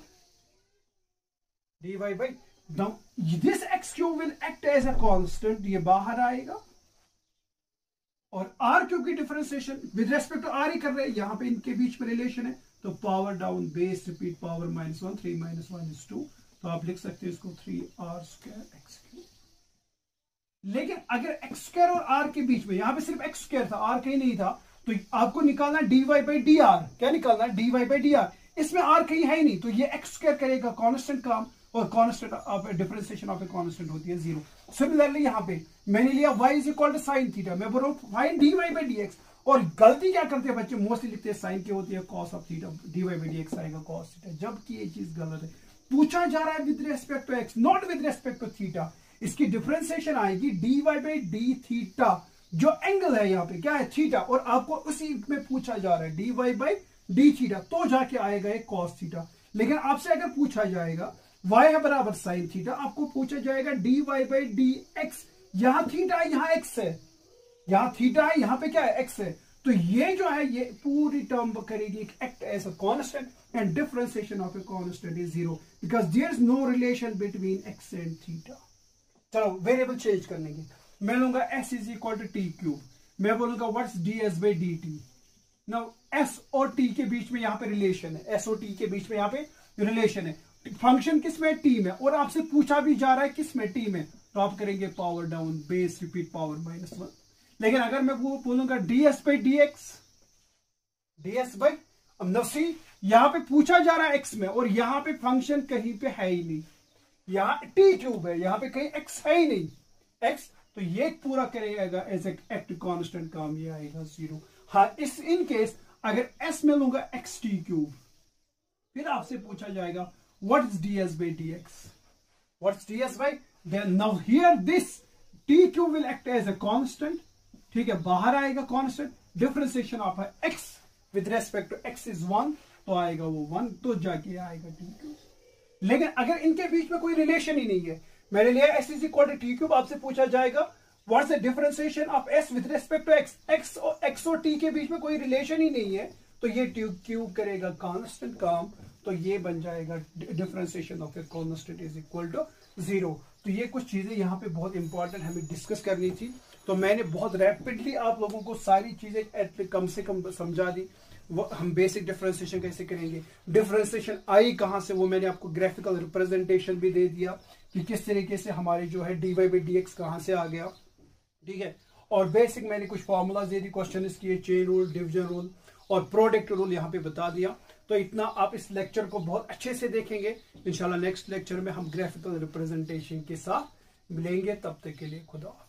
S1: dy by this x cube will act as a constant, ये बाहर आएगा, और r क्यूब की differentiation with respect to r ही कर रहे हैं, यहां पे इनके बीच में रिलेशन है, तो power down base repeat power -1, 3 - 1 is 2, तो आप लिख सकते हैं इसको 3r स्क्वायर x क्यूब। लेकिन अगर x स्क्वायर और r के बीच में, यहां पे सिर्फ x स्क्वायर था, r कहीं नहीं था, तो आपको निकालना dy बाई डी आर, क्या निकालना dy बाई डी आर, इसमें r कहीं है ही नहीं, तो ये x स्क्वायर करेगा कांस्टेंट काम, और constant of differentiation of a constant होती है 0। सिमिलरली यहां पे मैंने लिया y is equal to sine theta, मैं बोल रहा हूं फाइंड dy बाई dx, और गलती क्या करते हैं बच्चे, मोस्टली लिखते हैं साइन क्या होती है cos of theta, dy by dx आएगा कॉस थीटा, जबकि ये चीज गलत है। पूछा जा रहा है with respect to x, not with respect to theta, इसकी डिफरेंशिएशन आएगी dy बाई डी थीटा, जो एंगल है यहाँ पे क्या है थीटा, और आपको उसी में पूछा जा रहा है dy बाई डी थीटा, तो जाके आएगा एक कॉस थीटा। लेकिन आपसे अगर पूछा जाएगा y है बराबर साइन थीटा, आपको पूछा जाएगा dy बाई डी एक्स, यहां थीटा है यहाँ x है, यहां थीटा है यहाँ पे क्या है x है, तो ये जो है ये पूरी टर्म करेगी act as a constant and differentiation of a constant is 0 because there is no relation between x and theta. चलो वेरिएबल चेंज करने की, मैं लूंगा s is equal to T cube, मैं बोलूंगा what's ds by D T. Now s और t के बीच में यहाँ पे रिलेशन है, s और t के बीच में यहाँ पे रिलेशन है, फंक्शन किस में टी में, और आपसे पूछा भी जा रहा है किस में टी में, तो आप करेंगे power down base repeat power -1। लेकिन अगर मैं बोलूंगा ds by dx, ds by, अब नफसी यहां पे पूछा जा रहा है x में, और यहां पे फंक्शन कहीं पे है ही नहीं, यहां टी क्यूब है, यहां पे कहीं x है ही नहीं x, तो ये पूरा करेगा एज एक्ट कांस्टेंट काम, ये आएगा 0। हाँ इस इन केस अगर s में लूंगा x टी क्यूब, फिर आपसे पूछा जाएगा what is ds by dx, what's ds by, then now here this t cube will act as a constant, ठीक है, बाहर आएगा constant, differentiation of x with respect to x is 1, तो आएगा वो 1, तो जाके आएगा टी क्यूब। लेकिन अगर इनके बीच में कोई रिलेशन ही नहीं है, मैंने लिया s is equal to T cube, आपसे पूछा जाएगा what's the differentiation of s with respect to x और t के बीच में कोई रिलेशन ही नहीं है, तो ये क्यूब करेगा कांस्टेंट काम, तो ये बन जाएगा differentiation of a constant is equal to 0। तो ये कुछ चीजें यहाँ पे बहुत इंपॉर्टेंट हमें डिस्कस करनी थी, तो मैंने बहुत रैपिडली आप लोगों को सारी चीजें कम से कम समझा दी। वो हम बेसिक डिफरेंशिएशन कैसे करेंगे, डिफरेंशिएशन आई कहाँ से, वो मैंने आपको ग्राफिकल रिप्रेजेंटेशन भी दे दिया कि किस तरीके से हमारी जो है dy बाई डी एक्स कहाँ से आ गया, ठीक है। और बेसिक मैंने कुछ फॉर्मूलाज दे दी, क्वेश्चन किए, चेन रूल, डिवीजन रूल और प्रोडक्ट रूल यहाँ पे बता दिया। तो इतना आप इस लेक्चर को बहुत अच्छे से देखेंगे, इंशाल्लाह नेक्स्ट लेक्चर में हम ग्राफिकल रिप्रेजेंटेशन के साथ मिलेंगे, तब तक के लिए खुदा।